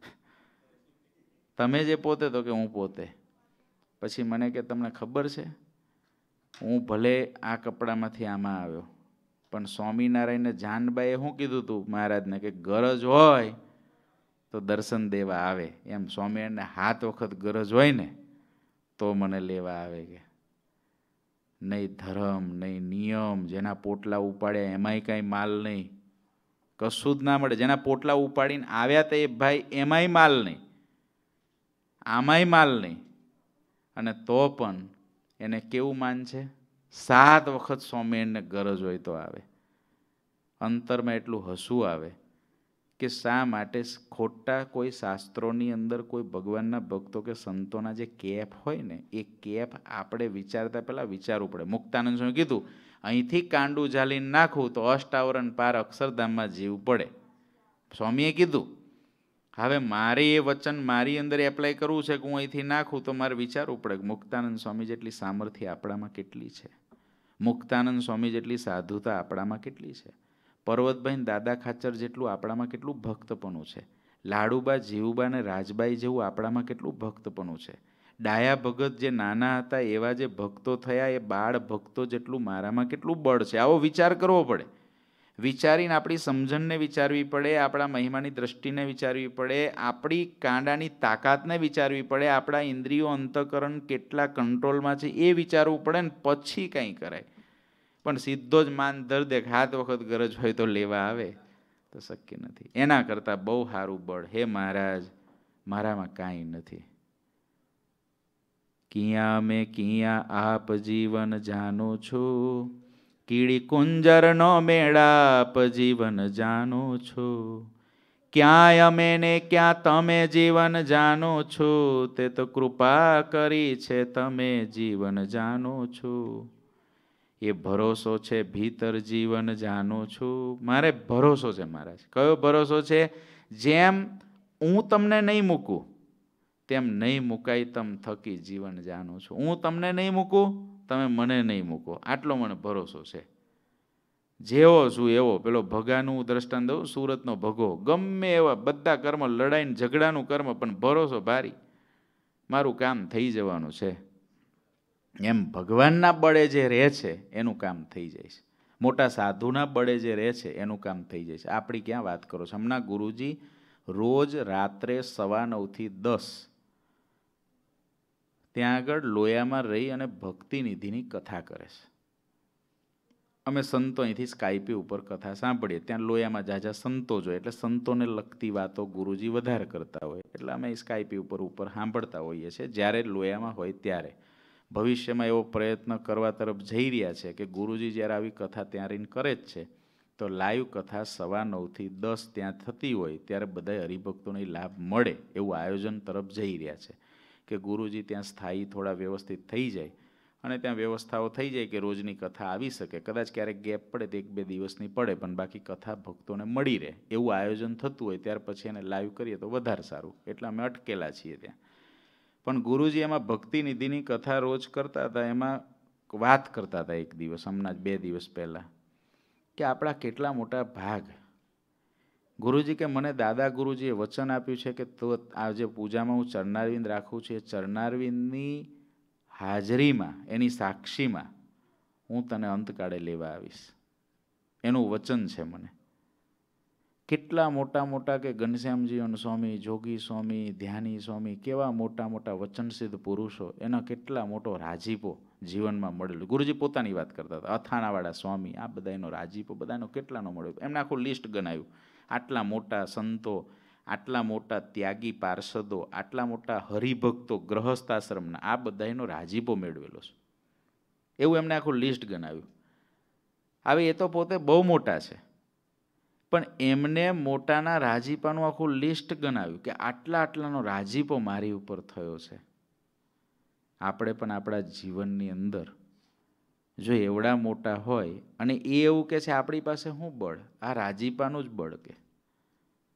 તમે જે પોતે તો કે હું પોતે. પછી મને કે તમને ખબર છે હું ભલે આ કપડામાંથી આમાં આવ્યો, પણ સ્વામિનારાયણને જાનબાઈએ શું કીધું હતું મહારાજને કે ગરજ હોય તો દર્શન દેવા આવે એમ. સ્વામિનારાયણને હાથ વખત ગરજ હોય ને તો મને લેવા આવે કે. નહીં ધર્મ નહીં નિયમ, જેના પોટલા ઉપાડ્યા એમાંય કાંઈ માલ નહીં, કશું જ ના મળે. જેના પોટલા ઉપાડીને આવ્યા તો એ ભાઈ એમાંય માલ નહીં, આમાંય માલ નહીં, અને તો પણ એને કેવું માન છે? સાત વખત સ્વામિનારાયણને ગરજ હોય તો આવે. અંતરમાં એટલું હસવું આવે કે શા માટે ખોટા કોઈ શાસ્ત્રોની અંદર કોઈ ભગવાનના ભક્તો કે સંતોના જે કેપ હોય ને એ કેપ આપણે વિચારતા પહેલાં વિચારવું પડે. મુક્તાનંદ સ્વામી કીધું અહીંથી કાંડું ઝાલીને નાખવું તો અષ્ટાવરણ પાર અક્ષરધામમાં જીવવું પડે. સ્વામીએ કીધું હવે મારે એ વચન મારી અંદર એપ્લાય કરવું છે કે હું અહીંથી નાખું તો મારે વિચારવું પડે કે મુક્તાનંદ સ્વામી જેટલી સામર્થ્ય આપણામાં કેટલી છે, મુક્તાનંદ સ્વામી જેટલી સાધુતા આપણામાં કેટલી છે, પર્વતભાઈ દાદા ખાચર જેટલું આપણામાં કેટલું ભક્તપણું છે, લાડુબા જીવુબા ને રાજબાઈ જેવું આપણામાં કેટલું ભક્તપણું છે, ડાયા ભગત જે નાના હતા એવા જે ભક્તો થયા એ બાળ ભક્તો જેટલું મારામાં કેટલું બળ છે. આવો વિચાર કરવો પડે. વિચારીને આપણી સમજણને વિચારવી પડે, આપણા મહિમાની દ્રષ્ટિને વિચારવી પડે, આપણી કાંડાની તાકાતને વિચારવી પડે, આપણા ઇન્દ્રિયો અંતઃકરણ કેટલા કંટ્રોલમાં છે એ વિચારવું પડે ને પછી કંઈ કરાય. પણ સીધો જ માન ધર દે હાથ વખત ગરજ હોય તો લેવા આવે તો શક્ય નથી. એના કરતાં બહુ સારું બળ, હે મહારાજ મારામાં કાંઈ નથી. કિયા મેં કિયા આપ જીવન જાનો છો, કીડી કુંજર નો મેળાપ જીવન જાનો છો, ક્યાંય અમે ને ક્યાં તમે જીવન જાનો છો, તે તો કૃપા કરી છે તમે જીવન જાનો છો. એ ભરોસો છે ભીતર જીવન જાનો છો. મારે ભરોસો છે મહારાજ. કયો ભરોસો છે? જેમ હું તમને નહીં મૂકું તેમ નહીં મુકાય તમ થકી જીવન જાનો છો. હું તમને નહીં મૂકું, તમે મને નહીં મૂકો, આટલો મને ભરોસો છે. જેવો છું એવો. પેલો ભગાનું દ્રષ્ટાંત દઉં, સુરતનો ભગો, ગમે એવા બધા કર્મ, લડાઈને ઝઘડાનું કર્મ, પણ ભરોસો ભારી, મારું કામ થઈ જવાનું છે. એમ ભગવાનના બળે જે રહે છે એનું કામ થઈ જાય છે. મોટા સાધુના બળે જે રહે છે એનું કામ થઈ જાય છે. આપણી ક્યાં વાત કરો છો? હમણાં ગુરુજી રોજ રાત્રે સવા નવથી દસ ત્યાં આગળ લોયામાં રહી અને ભક્તિ નિધિની કથા કરે છે. અમે સંતો અહીંથી સ્કાઈપી ઉપર કથા સાંભળીએ, ત્યાં લોયામાં જાજા સંતો જોઈએ એટલે સંતોને લગતી વાતો ગુરુજી વધારે કરતા હોય એટલે અમે સ્કાઈપી ઉપર ઉપર સાંભળતા હોઈએ છીએ જ્યારે લોયામાં હોય ત્યારે. ભવિષ્યમાં એવો પ્રયત્ન કરવા તરફ જઈ રહ્યા છે કે ગુરુજી જ્યારે આવી કથા ત્યાં રહીને કરે જ છે તો લાઈવ કથા સવા નવથી દસ ત્યાં થતી હોય ત્યારે બધા હરિભક્તોને લાભ મળે એવું આયોજન તરફ જઈ રહ્યા છે કે ગુરુજી ત્યાં સ્થાયી થોડા વ્યવસ્થિત થઈ જાય અને ત્યાં વ્યવસ્થાઓ થઈ જાય કે રોજની કથા આવી શકે. કદાચ ક્યારેક ગેપ પડે તો એક બે દિવસની પડે પણ બાકી કથા ભક્તોને મળી રહે એવું આયોજન થતું હોય ત્યાર પછી એને લાઈવ કરીએ તો વધારે સારું. એટલે અમે અટકેલા છીએ ત્યાં. પણ ગુરુજી એમાં ભક્તિ નિધિની કથા રોજ કરતા હતા. એમાં વાત કરતા હતા એક દિવસ, હમણાં જ બે દિવસ પહેલાં, કે આપણા કેટલા મોટા ભાગ. ગુરુજી કે મને દાદા ગુરુજીએ વચન આપ્યું છે કે તો આજે પૂજામાં હું ચરણારવિંદ રાખું છું એ ચરણારવિંદની હાજરીમાં, એની સાક્ષીમાં હું તને અંતકાળે લેવા આવીશ. એનું વચન છે મને. કેટલા મોટા મોટા કે ઘનશ્યામજીવન સ્વામી, જોગી સ્વામી, ધ્યાની સ્વામી, કેવા મોટા મોટા વચનસિદ્ધ પુરુષો, એના કેટલા મોટો રાજીપો જીવનમાં મળેલો. ગુરુજી પોતાની વાત કરતા હતા. અથાણાવાળા સ્વામી, આ બધા એનો રાજીપો બધાનો કેટલાનો મળ્યો. એમને આખું લિસ્ટ ગણાવ્યું. આટલા મોટા સંતો, આટલા મોટા ત્યાગી પાર્ષદો, આટલા મોટા હરિભક્તો ગ્રહસ્થાશ્રમના, આ બધાનો રાજીપો મેળવેલો છે એવું એમને આખું લિસ્ટ ગણાવ્યું. હવે એ તો પોતે બહુ મોટા છે પણ એમને મોટાના રાજીપાનું આખું લિસ્ટ ગણાવ્યું કે આટલા આટલાનો રાજીપો મારી ઉપર થયો છે. આપણે પણ આપણા જીવનની અંદર જો એવડા મોટા હોય અને એ એવું કે છે આપણી પાસે શું બળ? આ રાજીપાનું જ બળ. કે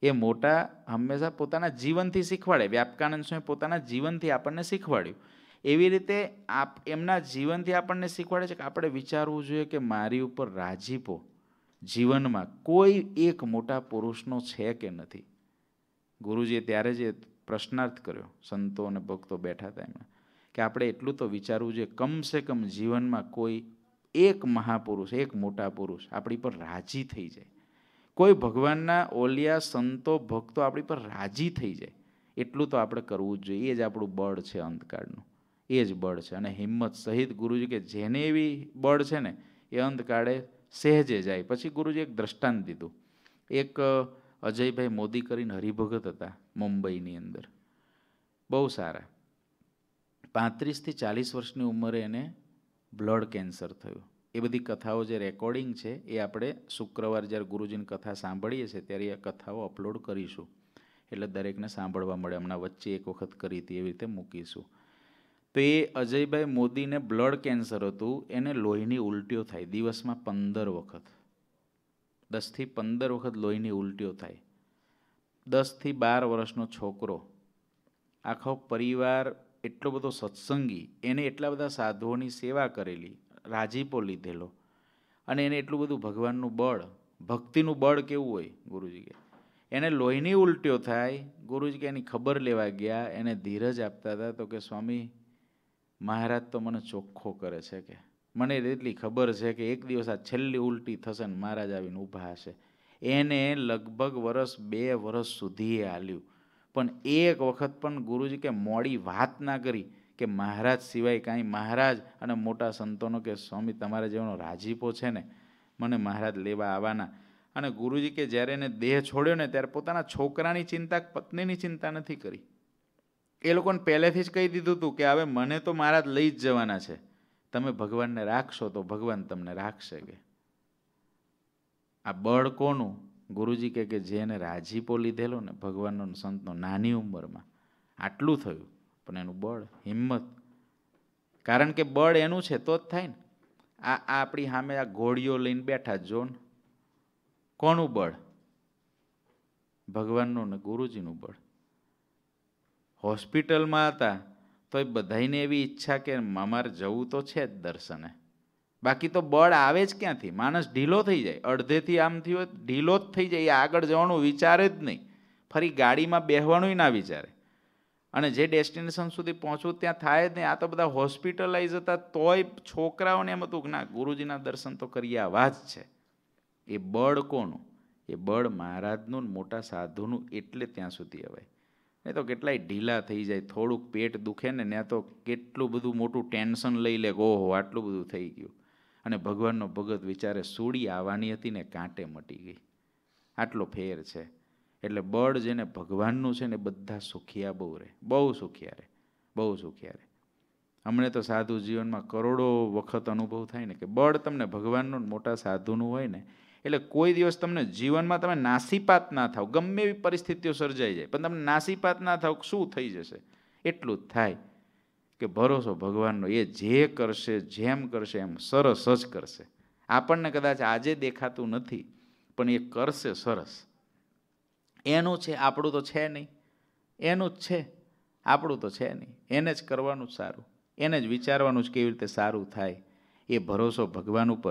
એ મોટા હંમેશા પોતાના જીવનથી શીખવાડે. વ્યાપકાનંદ સ્વામી પોતાના જીવનથી આપણને શીખવાડ્યું. એવી રીતે આપ એમના જીવનથી આપણને શીખવાડે છે કે આપણે વિચારવું જોઈએ કે મારી ઉપર રાજીપો જીવનમાં કોઈ એક મોટા પુરુષનો છે કે નથી. ગુરુજીએ ત્યારે જ પ્રશ્નાર્થ કર્યો, સંતો અને ભક્તો બેઠા હતા એમાં, કે આપણે એટલું તો વિચારવું જોઈએ કમસે કમ જીવનમાં કોઈ એક મહાપુરુષ, એક મોટા પુરુષ આપણી પર રાજી થઈ જાય. કોઈ ભગવાનના ઓલિયા સંતો ભક્તો આપણી પર રાજી થઈ જાય એટલું તો આપણે કરવું જ જોઈએ. એ જ આપણું બળ છે અંતકાળનું, એ જ બળ છે. અને હિંમત સહિત ગુરુજી કે જેને એવી બળ છે ને એ અંતકાળે સહેજે જાય. પછી ગુરુજી એક દ્રષ્ટાંત દીધું. એક અજયભાઈ મોદી કરીને હરિભગત હતા મુંબઈની અંદર, બહુ સારા. પાંત્રીસથી ચાલીસ વર્ષની ઉંમરે એને બ્લડ કેન્સર થયું. એ બધી કથાઓ જે રેકોર્ડિંગ છે એ આપણે શુક્રવાર જ્યારે ગુરુજીની કથા સાંભળીએ છીએ ત્યારે એ કથાઓ અપલોડ કરીશું, એટલે દરેકને સાંભળવા મળે. હમણાં વચ્ચે એક વખત કરી હતી, એવી રીતે મૂકીશું. તો એ અજયભાઈ મોદીને બ્લડ કેન્સર હતું. એને લોહીની ઉલટીઓ થાય દિવસમાં પંદર વખત, દસથી પંદર વખત લોહીની ઉલટીઓ થાય. દસથી બાર વર્ષનો છોકરો, આખો પરિવાર એટલો બધો સત્સંગી, એને એટલા બધા સાધુઓની સેવા કરેલી, રાજીપો લીધેલો, અને એને એટલું બધું ભગવાનનું બળ, ભક્તિનું બળ કેવું હોય ગુરુજી કે, એને લોહીની ઉલટીઓ થાય. ગુરુજી કે એની ખબર લેવા ગયા, એને ધીરજ આપતા હતા તો કે સ્વામી મહારાજ તો મને ચોખ્ખો કરે છે, કે મને એટલી ખબર છે કે એક દિવસ આ છેલ્લી ઉલટી થશે ને મહારાજ આવીને ઊભા હશે. એને લગભગ વર્ષ બે વર્ષ સુધી એ હાલ્યું, પણ એક વખત પણ ગુરુજી કે મોડી વાત ના કરી કે મહારાજ સિવાય કાંઈ, મહારાજ અને મોટા સંતોનો કે સ્વામી તમારા જેવાનો રાજીપો છે ને મને મહારાજ લેવા આવવાના. અને ગુરુજી કે જ્યારે એને દેહ છોડ્યો ને ત્યારે પોતાના છોકરાની ચિંતા, પત્નીની ચિંતા નથી કરી. એ લોકોને પહેલેથી જ કહી દીધું હતું કે હવે મને તો મહારાજ લઈ જ જવાના છે, તમે ભગવાનને રાખશો તો ભગવાન તમને રાખશે. કે આ બળ કોનું? ગુરુજી કહે કે જેને રાજીપો લીધેલો ને ભગવાનનો સંતનો નાની ઉંમરમાં, આટલું થયું, પણ એનું બળ, હિંમત. કારણ કે બળ એનું છે તો જ થાય ને. આ આપણી સામે આ ઘોડીઓ લઈને બેઠા જો ને, કોનું બળ? ભગવાનનું ને ગુરુજીનું બળ. હોસ્પિટલમાં હતા તો એ બધાને એવી ઈચ્છા કે અમારે જવું તો છે જ દર્શને, બાકી તો બળ આવે જ ક્યાંથી? માણસ ઢીલો થઈ જાય, અડધેથી આમ થયો ઢીલો જ થઈ જાય, એ આગળ જવાનું વિચારે જ નહીં, ફરી ગાડીમાં બેસવાનું ના વિચારે, અને જે ડેસ્ટિનેશન સુધી પહોંચવું ત્યાં થાય જ નહીં. આ તો બધા હોસ્પિટલાઇઝ હતા તોય છોકરાઓને એમ હતું કે ના ગુરુજીના દર્શન તો કરી આવા જ છે. એ બળ કોનું? એ બળ મહારાજનું, મોટા સાધુનું, એટલે ત્યાં સુધી અવાય. એ તો કેટલાય ઢીલા થઈ જાય, થોડુંક પેટ દુખે ને ત્યાં તો કેટલું બધું મોટું ટેન્શન લઈ લે, ઓહો આટલું બધું થઈ ગયું. અને ભગવાનનો ભગત વિચારે સૂડી આવવાની હતી ને કાંટે મટી ગઈ, આટલો ફેર છે. એટલે બળ જેને ભગવાનનું છે ને બધા સુખિયા બહુ રહે, બહુ સુખિયા રહે, બહુ સુખિયા રહે. અમને તો સાધુ જીવનમાં કરોડો વખત અનુભવ થાય ને કે બળ તમને ભગવાનનું, મોટા સાધુનું હોય ને એટલે કોઈ દિવસ તમને જીવનમાં તમે નાસીપાત ના થાવ. ગમે એવી પરિસ્થિતિઓ સર્જાઈ જાય પણ તમે નાસીપાત ના થાવ, શું થઈ જશે એટલું જ થાય કે ભરોસો ભગવાનનો, એ જે કરશે જેમ કરશે એમ સરસ જ કરશે. આપણને કદાચ આજે દેખાતું નથી પણ એ કરશે સરસ. એનું છે, આપણું તો છે નહીં. એનું જ છે, આપણું તો છે નહીં. એને જ કરવાનું જ સારું, એને જ વિચારવાનું જ કેવી રીતે સારું થાય. એ ભરોસો ભગવાન ઉપર.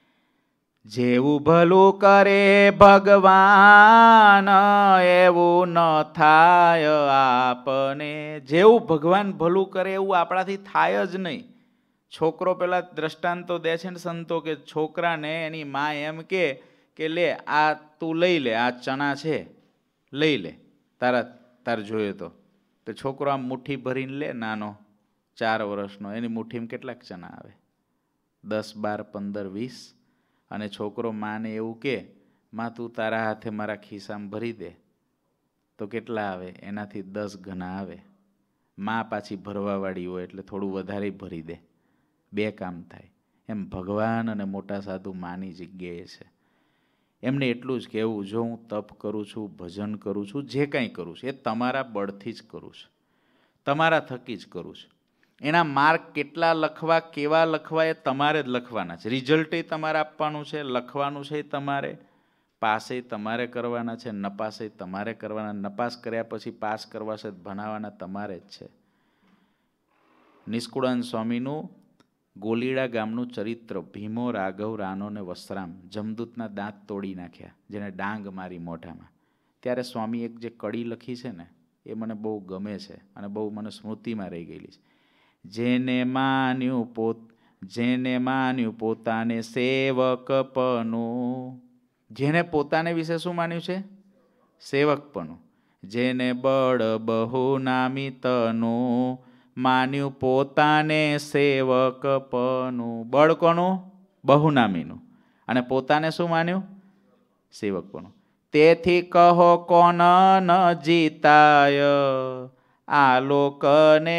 જેવું ભલું કરે ભગવાન એવું ન થાય આપને. જેવું ભગવાન ભલું કરે એવું આપણાથી થાય જ નહીં. છોકરો પેલા દ્રષ્ટાંતો દે છે ને સંતો કે છોકરાને એની મા એમ કે કે લે આ તું લઈ લે, આ ચણા છે લઈ લે, તારા તાર જોયો તો તો છોકરો આમ મુઠ્ઠી ભરીને લે, નાનો ચાર વર્ષનો, એની મુઠ્ઠીમાં કેટલાક ચણા આવે? દસ બાર પંદર વીસ. અને છોકરો માને એવું કે માં તું તારા હાથે મારા ખિસ્સામાં ભરી દે તો કેટલા આવે? એનાથી દસ ગણા આવે. માં પાછી ભરવાવાળી હોય એટલે થોડું વધારે ભરી દે, બે કામ થાય. એમ ભગવાન અને મોટા સાધુ માની જગ્યાએ છે. એમને એટલું જ કહેવું, જો હું તપ કરું છું, ભજન કરું છું, જે કાંઈ કરું છું એ તમારા બળથી જ કરું છું, તમારા થકી જ કરું છું. એના માર્ક કેટલા લખવા, કેવા લખવા એ તમારે જ લખવાના છે. રિઝલ્ટ એ તમારે આપવાનું છે, લખવાનું છે તમારે, પાસે તમારે કરવાના છે, નપાસે તમારે કરવાના. નપાસ કર્યા પછી પાસ કરવા છે, ભણાવવાના તમારે જ છે. નિષ્કુળાનંદ સ્વામીનું ગોલીડા ગામનું ચરિત્ર, ભીમો રાઘવ રાનો ને વસરામ, જમદૂતના દાંત તોડી નાખ્યા, જેને ડાંગ મારી મોઢામાં. ત્યારે સ્વામી એક જે કડી લખી છે ને, એ મને બહુ ગમે છે અને બહુ મને સ્મૃતિમાં રહી ગયેલી છે. જેને માન્યું પોત જેને માન્યું પોતાને સેવકપણું, જેને પોતાને વિશે શું માન્યું છે? સેવકપણું. જેને બળ બહુ નામિતનું, માન્યું પોતાને સેવકપણું. બળ કોનું? બહુનામીનું. અને પોતાને શું માન્યું? સેવકપણું. તેથી કહો કોન ન જીતાય, આ લોક ને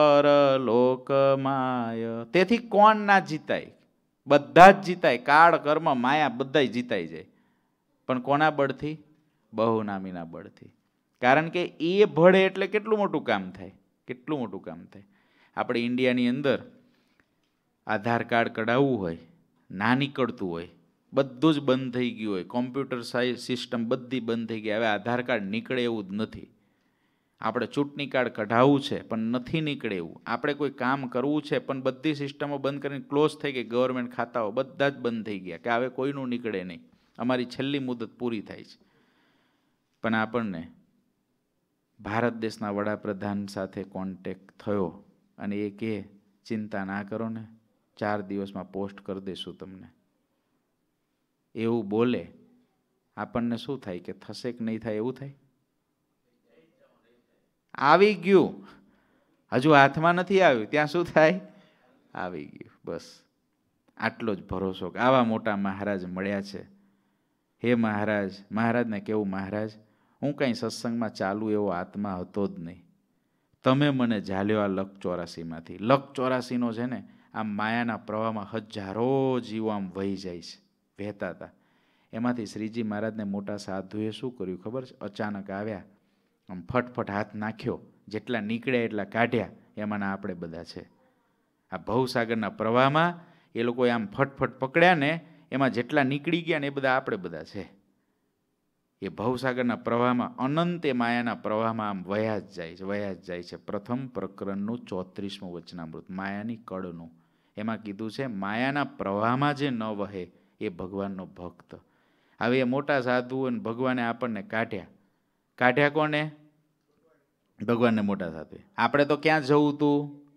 પરલોકમાય. તેથી કોણ ના જીતાય? બધા જ જીતાય. કાળ કર્મ માયા બધા જીતાઈ જાય, પણ કોના બળથી? બહુનામીના બળથી. કારણ કે એ ભળે એટલે કેટલું મોટું કામ થાય, કેટલું મોટું કામ થાય. આપણે ઇન્ડિયાની અંદર આધાર કાર્ડ કઢાવવું હોય, ના નીકળતું હોય, બધું જ બંધ થઈ ગયું હોય, કોમ્પ્યુટર સિસ્ટમ બધી બંધ થઈ ગઈ. હવે આધાર કાર્ડ નીકળે એવું જ નથી. આપણે ચૂંટણી કાર્ડ કઢાવવું છે પણ નથી નીકળે એવું. આપણે કોઈ કામ કરવું છે પણ બધી સિસ્ટમો બંધ કરીને ક્લોઝ થઈ ગઈ. ગવર્મેન્ટ ખાતાઓ બધા જ બંધ થઈ ગયા કે હવે કોઈનું નીકળે નહીં, અમારી છેલ્લી મુદત પૂરી થાય છે. પણ આપણને ભારત દેશના વડાપ્રધાન સાથે કોન્ટેક્ટ થયો અને એ કહે ચિંતા ના કરો ને, ચાર દિવસમાં પોસ્ટ કરી દઈશું તમને. એવું બોલે, આપણને શું થાય કે થશે કે નહીં થાય? એવું થાય. આવી ગયું, હજુ હાથમાં નથી આવ્યું, ત્યાં શું થાય? આવી ગયું. બસ આટલો જ ભરોસો કે આવા મોટા મહારાજ મળ્યા છે. હે મહારાજ, મહારાજને કેવું, મહારાજ હું કાંઈ સત્સંગમાં ચાલુ એવો આત્મા હતો જ નહીં. તમે મને ઝાલ્યો આ લખ ચોરાસીમાંથી. લખ ચોરાસીનો છે ને, આ માયાના પ્રવાહમાં હજારો જીવો આમ વહી જાય છે, વહેતા હતા. એમાંથી શ્રીજી મહારાજને મોટા સાધુએ શું કર્યું ખબર છે? અચાનક આવ્યા, આમ ફટફટ હાથ નાખ્યો, જેટલા નીકળ્યા એટલા કાઢ્યા. એમાંના આપણે બધા છે. આ ભવસાગરના પ્રવાહમાં એ લોકોએ આમ ફટફટ પકડ્યા ને, એમાં જેટલા નીકળી ગયા ને એ બધા આપણે બધા છે. એ ભવસાગરના પ્રવાહમાં, અનંતે માયાના પ્રવાહમાં આમ વયા જ જાય છે, વયા જ જાય છે. પ્રથમ પ્રકરણનું ચોત્રીસમું વચનામૃત, માયાની કળનું, એમાં કીધું છે માયાના પ્રવાહમાં જે ન વહે એ ભગવાનનો ભક્ત. હવે એ મોટા સાધુઓ અને ભગવાને આપણને કાઢ્યા. કાઢ્યા કોને? ભગવાનને મોટા સાધુએ. આપણે તો ક્યાં જવું તું?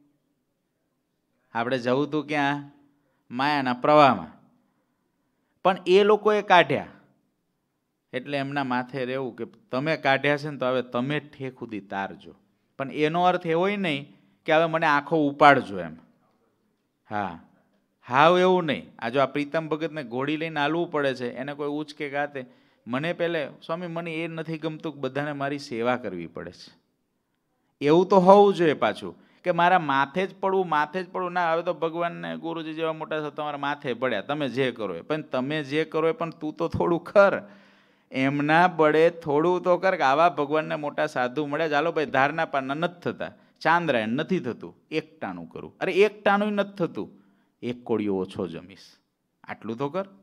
આપણે જવું તું ક્યાં? માયાના પ્રવાહમાં. પણ એ લોકોએ કાઢ્યા એટલે એમના માથે રહેવું કે તમે કાઢ્યા છે ને તો હવે તમે ઠેક સુધી તારજો. પણ એનો અર્થ એવો નહીં કે હવે મને આંખો ઉપાડજો એમ. હા, હાવ એવું નહીં. આ જો આ પ્રીતમ ભગતને ઘોડી લઈને હાલવું પડે છે, એને કોઈ ઉચકે ગાતે, મને પહેલે સ્વામી મને એ નથી ગમતું કે બધાને મારી સેવા કરવી પડે છે, એવું તો હોવું જોઈએ પાછું, કે મારા માથે જ પડવું, માથે જ પડવું ના. હવે તો ભગવાનને ગુરુજી જેવા મોટા છો, તમારા માથે પડ્યા, તમે જે કરો એ. પણ તમે જે કરો એ પણ તું તો થોડું કર, એમના બળે થોડું તો કર. કે આવા ભગવાનને મોટા સાધુ મળ્યા. ચાલો ભાઈ, ધારના પાના નથી થતા, ચાંદ્રાયણ નથી થતું, એક ટાણું કરું. અરે એક ટાણું નથી થતું, એક કોળિયો ઓછો જમીશ, આટલું તો કર.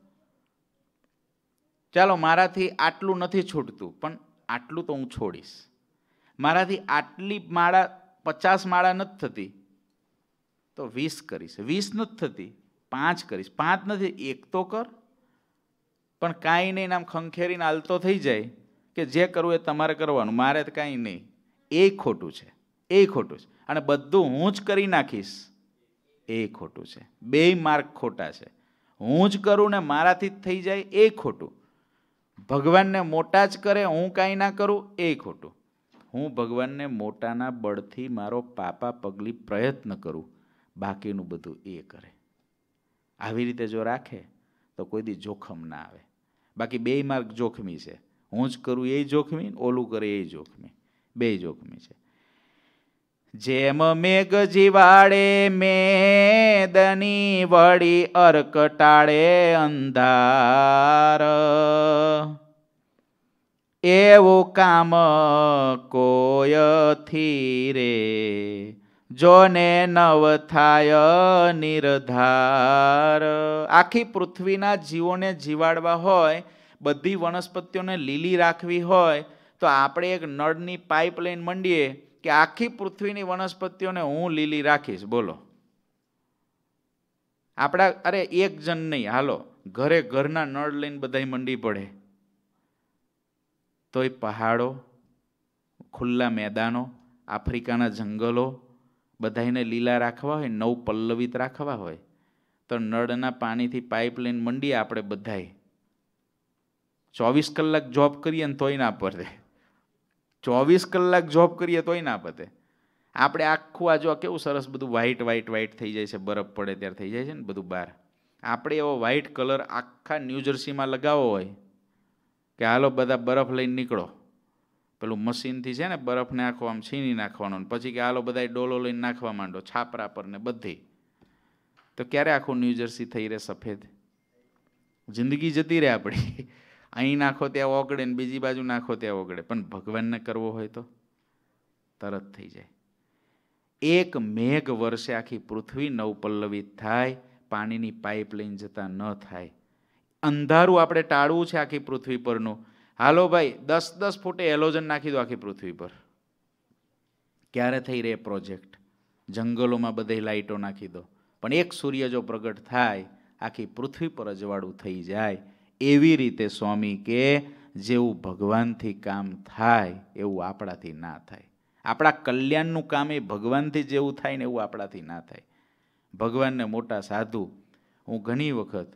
ચાલો મારાથી આટલું નથી છૂટતું, પણ આટલું તો હું છોડીશ. મારાથી આટલી માળા, પચાસ માળા નથી થતી તો વીસ કરીશ, વીસ નથી થતી પાંચ કરીશ, પાંચ નથી એક તો કર. પણ કાંઈ નહીં, આમ ખંખેરીને હાલતો થઈ જાય કે જે કરવું એ તમારે કરવાનું, મારે તો કાંઈ નહીં, એ ખોટું છે, એ ખોટું છે. અને બધું હું જ કરી નાખીશ, એ ખોટું છે. બેય માર્ગ ખોટા છે. હું જ કરું ને મારાથી જ થઈ જાય, એ ખોટું. ભગવાનને મોટા જ કરે, હું કાંઈ ના કરું, એ ખોટું. હું ભગવાનને મોટાના બળથી મારો પાપા પગલી પ્રયત્ન કરું, બાકીનું બધું એ કરે. આવી રીતે જો રાખે તો કોઈ દી જોખમ ના આવે. બાકી બેય માર્ગ જોખમી છે. હું જ કરું એ જોખમી, ઓલું કરે એ જોખમી, બે જોખમી છે. જેમ મેઘ જીવાડે મેદની વળી અરકટાળે અંધાર, એવું કામ કોયથી રે જોને નવ થાય નિર્ધાર. આખી પૃથ્વીના જીવોને જીવાડવા હોય બધી વનસ્પતિઓને લીલી રાખવી હોય તો આપણે એક નળની પાઇપ લઈને મંડીએ કે આખી પૃથ્વીની વનસ્પતિઓને હું લીલી રાખીશ. બોલો, આપણા અરે એક જણ નહીં, હાલો ઘરે ઘરના નળ લઈને બધા મંડી પડે તોય પહાડો, ખુલ્લા મેદાનો, આફ્રિકાના જંગલો બધાને લીલા રાખવા હોય, નવ પલ્લવિત રાખવા હોય તો નળના પાણીથી પાઇપ લઈને મંડીએ આપણે બધાય. ચોવીસ કલાક જોબ કરીએ ને તોય ના પતે. ચોવીસ કલાક જોબ કરીએ તોય ના પતે. આપણે આખું આ જો કેવું સરસ બધું વ્હાઈટ વ્હાઈટ વ્હાઈટ થઈ જાય છે, બરફ પડે ત્યારે થઈ જાય છે ને બધું બહાર. આપણે એવો વ્હાઈટ કલર આખા ન્યૂજર્સીમાં લગાવવો હોય કે હાલો બધા બરફ લઈને નીકળો, પેલું મશીનથી છે ને બરફને આખો આમ છીની નાખવાનો, પછી કે હાલો બધા ડોલો લઈને નાખવા માંડો છાપરા પર ને બધી, તો ક્યારે આખું ન્યૂજર્સી થઈ રહે સફેદ? જિંદગી જતી રહે આપણી. અહીં નાખો ત્યાં ઓગળે ને બીજી બાજુ નાખો ત્યાં ઓગળે. પણ ભગવાનને કરવો હોય તો તરત થઈ જાય. એક મેઘ વર્ષે આખી પૃથ્વી નવપલ્લવિત થાય, પાણીની પાઇપ લઈને જતા ન થાય. અંધારું આપણે ટાળવું છે આખી પૃથ્વી પરનું. હાલો ભાઈ દસ દસ ફૂટે એલોજન નાખી દો આખી પૃથ્વી પર. ક્યારે થઈ રહે પ્રોજેક્ટ? જંગલોમાં બધી લાઇટો નાખી દો, પણ એક સૂર્ય જો પ્રગટ થાય આખી પૃથ્વી પર અજવાળું થઈ જાય. એવી રીતે સ્વામી કે જેવું ભગવાનથી કામ થાય એવું આપણાથી ના થાય. આપણા કલ્યાણનું કામ એ ભગવાનથી જેવું થાય ને એવું આપણાથી ના થાય. ભગવાનને મોટા સાધુ, હું ઘણી વખત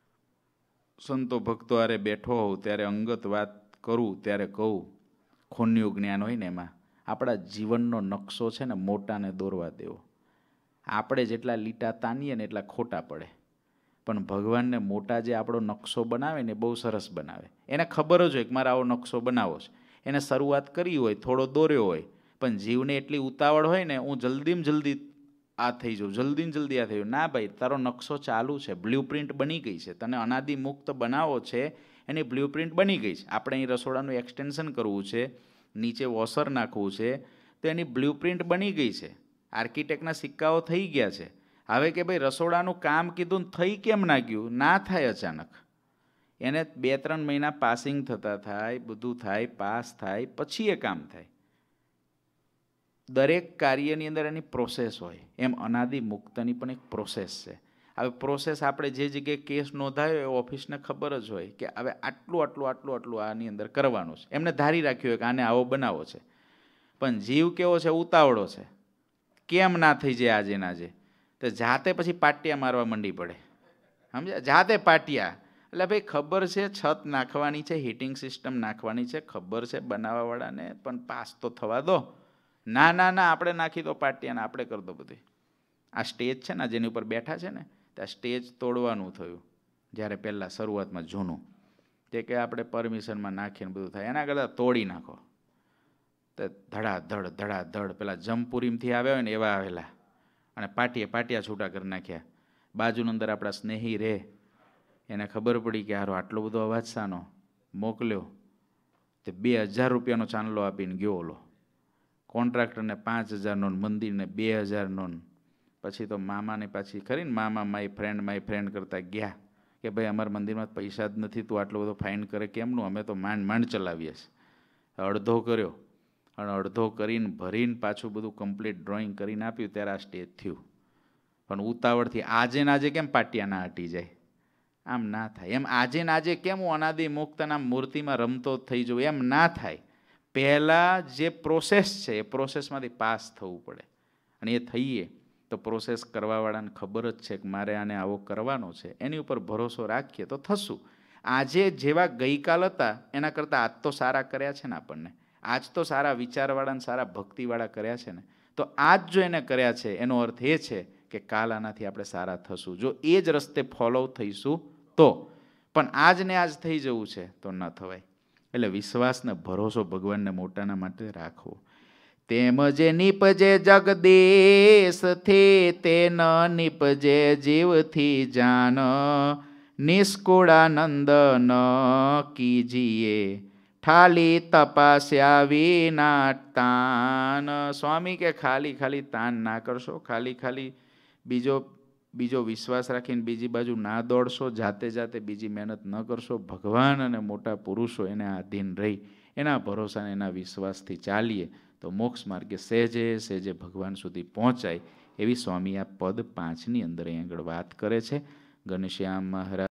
સંતો ભક્તો હારે બેઠો હોઉં ત્યારે અંગત વાત કરું ત્યારે કહું, ખોન્યું જ્ઞાન હોય ને એમાં આપણા જીવનનો નકશો છે ને મોટાને દોરવા દેવો. આપણે જેટલા લીટા તાનીએ ને એટલા ખોટા પડે, પણ ભગવાનને મોટા જે આપણો નકશો બનાવે ને બહુ સરસ બનાવે. એને ખબર જ હોય કે મારે આવો નકશો બનાવવો છે. એને શરૂઆત કરી હોય, થોડો દોર્યો હોય, પણ જીવને એટલી ઉતાવળ હોય ને હું જલ્દીમાં જલ્દી આ થઈ જાઉં, જલ્દી ને જલ્દી આ થઈ જાઉં. ના ભાઈ, તારો નકશો ચાલુ છે, બ્લુ પ્રિન્ટ બની ગઈ છે, તને અનાદિ મુક્ત બનાવવો છે, એની બ્લુ પ્રિન્ટ બની ગઈ છે. આપણે અહીં રસોડાનું એક્સટેન્શન કરવું છે, નીચે વોશર નાખવું છે, તો એની બ્લુ પ્રિન્ટ બની ગઈ છે. આર્કિટેક્ટના સિક્કાઓ થઈ ગયા છે. હવે કે ભાઈ રસોડાનું કામ કીધું થઈ કેમ ના ગયું? ના થાય અચાનક. એને બે ત્રણ મહિના પાસિંગ થતા થાય, બધું થાય, પાસ થાય, પછી એ કામ થાય. દરેક કાર્યની અંદર એની પ્રોસેસ હોય, એમ અનાદિ મુક્તની પણ એક પ્રોસેસ છે. હવે પ્રોસેસ આપણે જે જગ્યાએ કેસ નોંધાયો એ ઓફિસને ખબર જ હોય કે હવે આટલું આટલું આટલું આટલું આની અંદર કરવાનું છે. એમને ધારી રાખ્યું હોય કે આને આવો બનાવો છે, પણ જીવ કેવો છે? ઉતાવળો છે. કેમ ના થઈ જાય આજે ના આજે? તો જાતે પછી પાટિયા મારવા મંડી પડે. સમજ્યા? જાતે પાટિયા. એટલે ભાઈ ખબર છે છત નાખવાની છે, હીટિંગ સિસ્ટમ નાખવાની છે, ખબર છે બનાવવાવાળાને, પણ પાસ તો થવા દો. ના ના ના આપણે નાખી દો પાટિયાને, આપણે કરી દો બધી. આ સ્ટેજ છે ને જેની ઉપર બેઠા છે ને, ત્યાં સ્ટેજ તોડવાનું થયું જ્યારે પહેલાં શરૂઆતમાં જૂનું, તે કે આપણે પરમિશનમાં નાખીને બધું થાય, એના કરતાં તોડી નાખો. તો ધડાધડ ધડાધડ પેલા જમપુરીમથી આવ્યા હોય ને એવા આવેલા, અને પાટિયા પાટિયા છૂટા કરી નાખ્યા. બાજુની અંદર આપણા સ્નેહી રહે, એને ખબર પડી કે હારો આટલો બધો અવાજ શાનો મોકલ્યો, તે બે હજાર રૂપિયાનો ચાંદલો આપીને ગયો ઓલો કોન્ટ્રાક્ટરને. પાંચ હજારનો મંદિરને બે હજારનો. પછી તો મામાને પાછી ખરી ને મામા માય ફ્રેન્ડ માય ફ્રેન્ડ કરતા ગયા કે ભાઈ અમારા મંદિરમાં પૈસા જ નથી, તું આટલો બધો ફાઇન કરે કેમનું? અમે તો માંડ માંડ ચલાવીએ છીએ. અડધો કર્યો અને અડધો કરીને ભરીને પાછું બધું કમ્પ્લીટ ડ્રોઈંગ કરીને આપ્યું ત્યારે આ સ્ટેજ થયું. પણ ઉતાવળથી આજે ને આજે કેમ પાટિયા ના હટી જાય? આમ ના થાય. એમ આજે ને આજે કેમ હું અનાદિ મુક્તના મૂર્તિમાં રમતો થઈ જાઉં? એમ ના થાય. પહેલાં જે પ્રોસેસ છે એ પ્રોસેસમાંથી પાસ થવું પડે, અને એ થઈએ તો પ્રોસેસ કરવાવાળાને ખબર જ છે કે મારે આને આવો કરવાનો છે, એની ઉપર ભરોસો રાખીએ તો થશું. આજે જેવા ગઈકાલ હતા એના કરતાં આજ તો સારા કર્યા છે ને આપણને. આજ તો સારા વિચારવાળા ને સારા ભક્તિવાળા કર્યા છે ને, તો આજ જો એને કર્યા છે એનો અર્થ એ છે કે કાલ આનાથી આપણે સારા થશું, જો એ જ રસ્તે ફોલો થઈશું તો. પણ આજ ને આજ થઈ જવું છે તો ન થવાય. એટલે વિશ્વાસને ભરોસો ભગવાનને મોટાના માટે રાખવો. તેમ જે નીપજે જગદેશથી તે ન નીપજે જીવથી જાન, નિષ્કુળાનંદ ન કીજીએ ખાલી તપાસ્યા વિના તાન. સ્વામી કે ખાલી ખાલી તાન ના કરશો, ખાલી ખાલી બીજો બીજો વિશ્વાસ રાખીને બીજી બાજુ ના દોડશો, જાતે જાતે બીજી મહેનત ન કરશો, ભગવાન અને મોટા પુરુષો એને આધીન રહી એના ભરોસાને એના વિશ્વાસથી ચાલીએ તો મોક્ષ માર્ગે સહેજે સહેજે ભગવાન સુધી પહોંચાય એવી સ્વામી આ પદ પાંચની અંદર અહીં આગળ વાત કરે છે. ઘનશ્યામ મહારાજ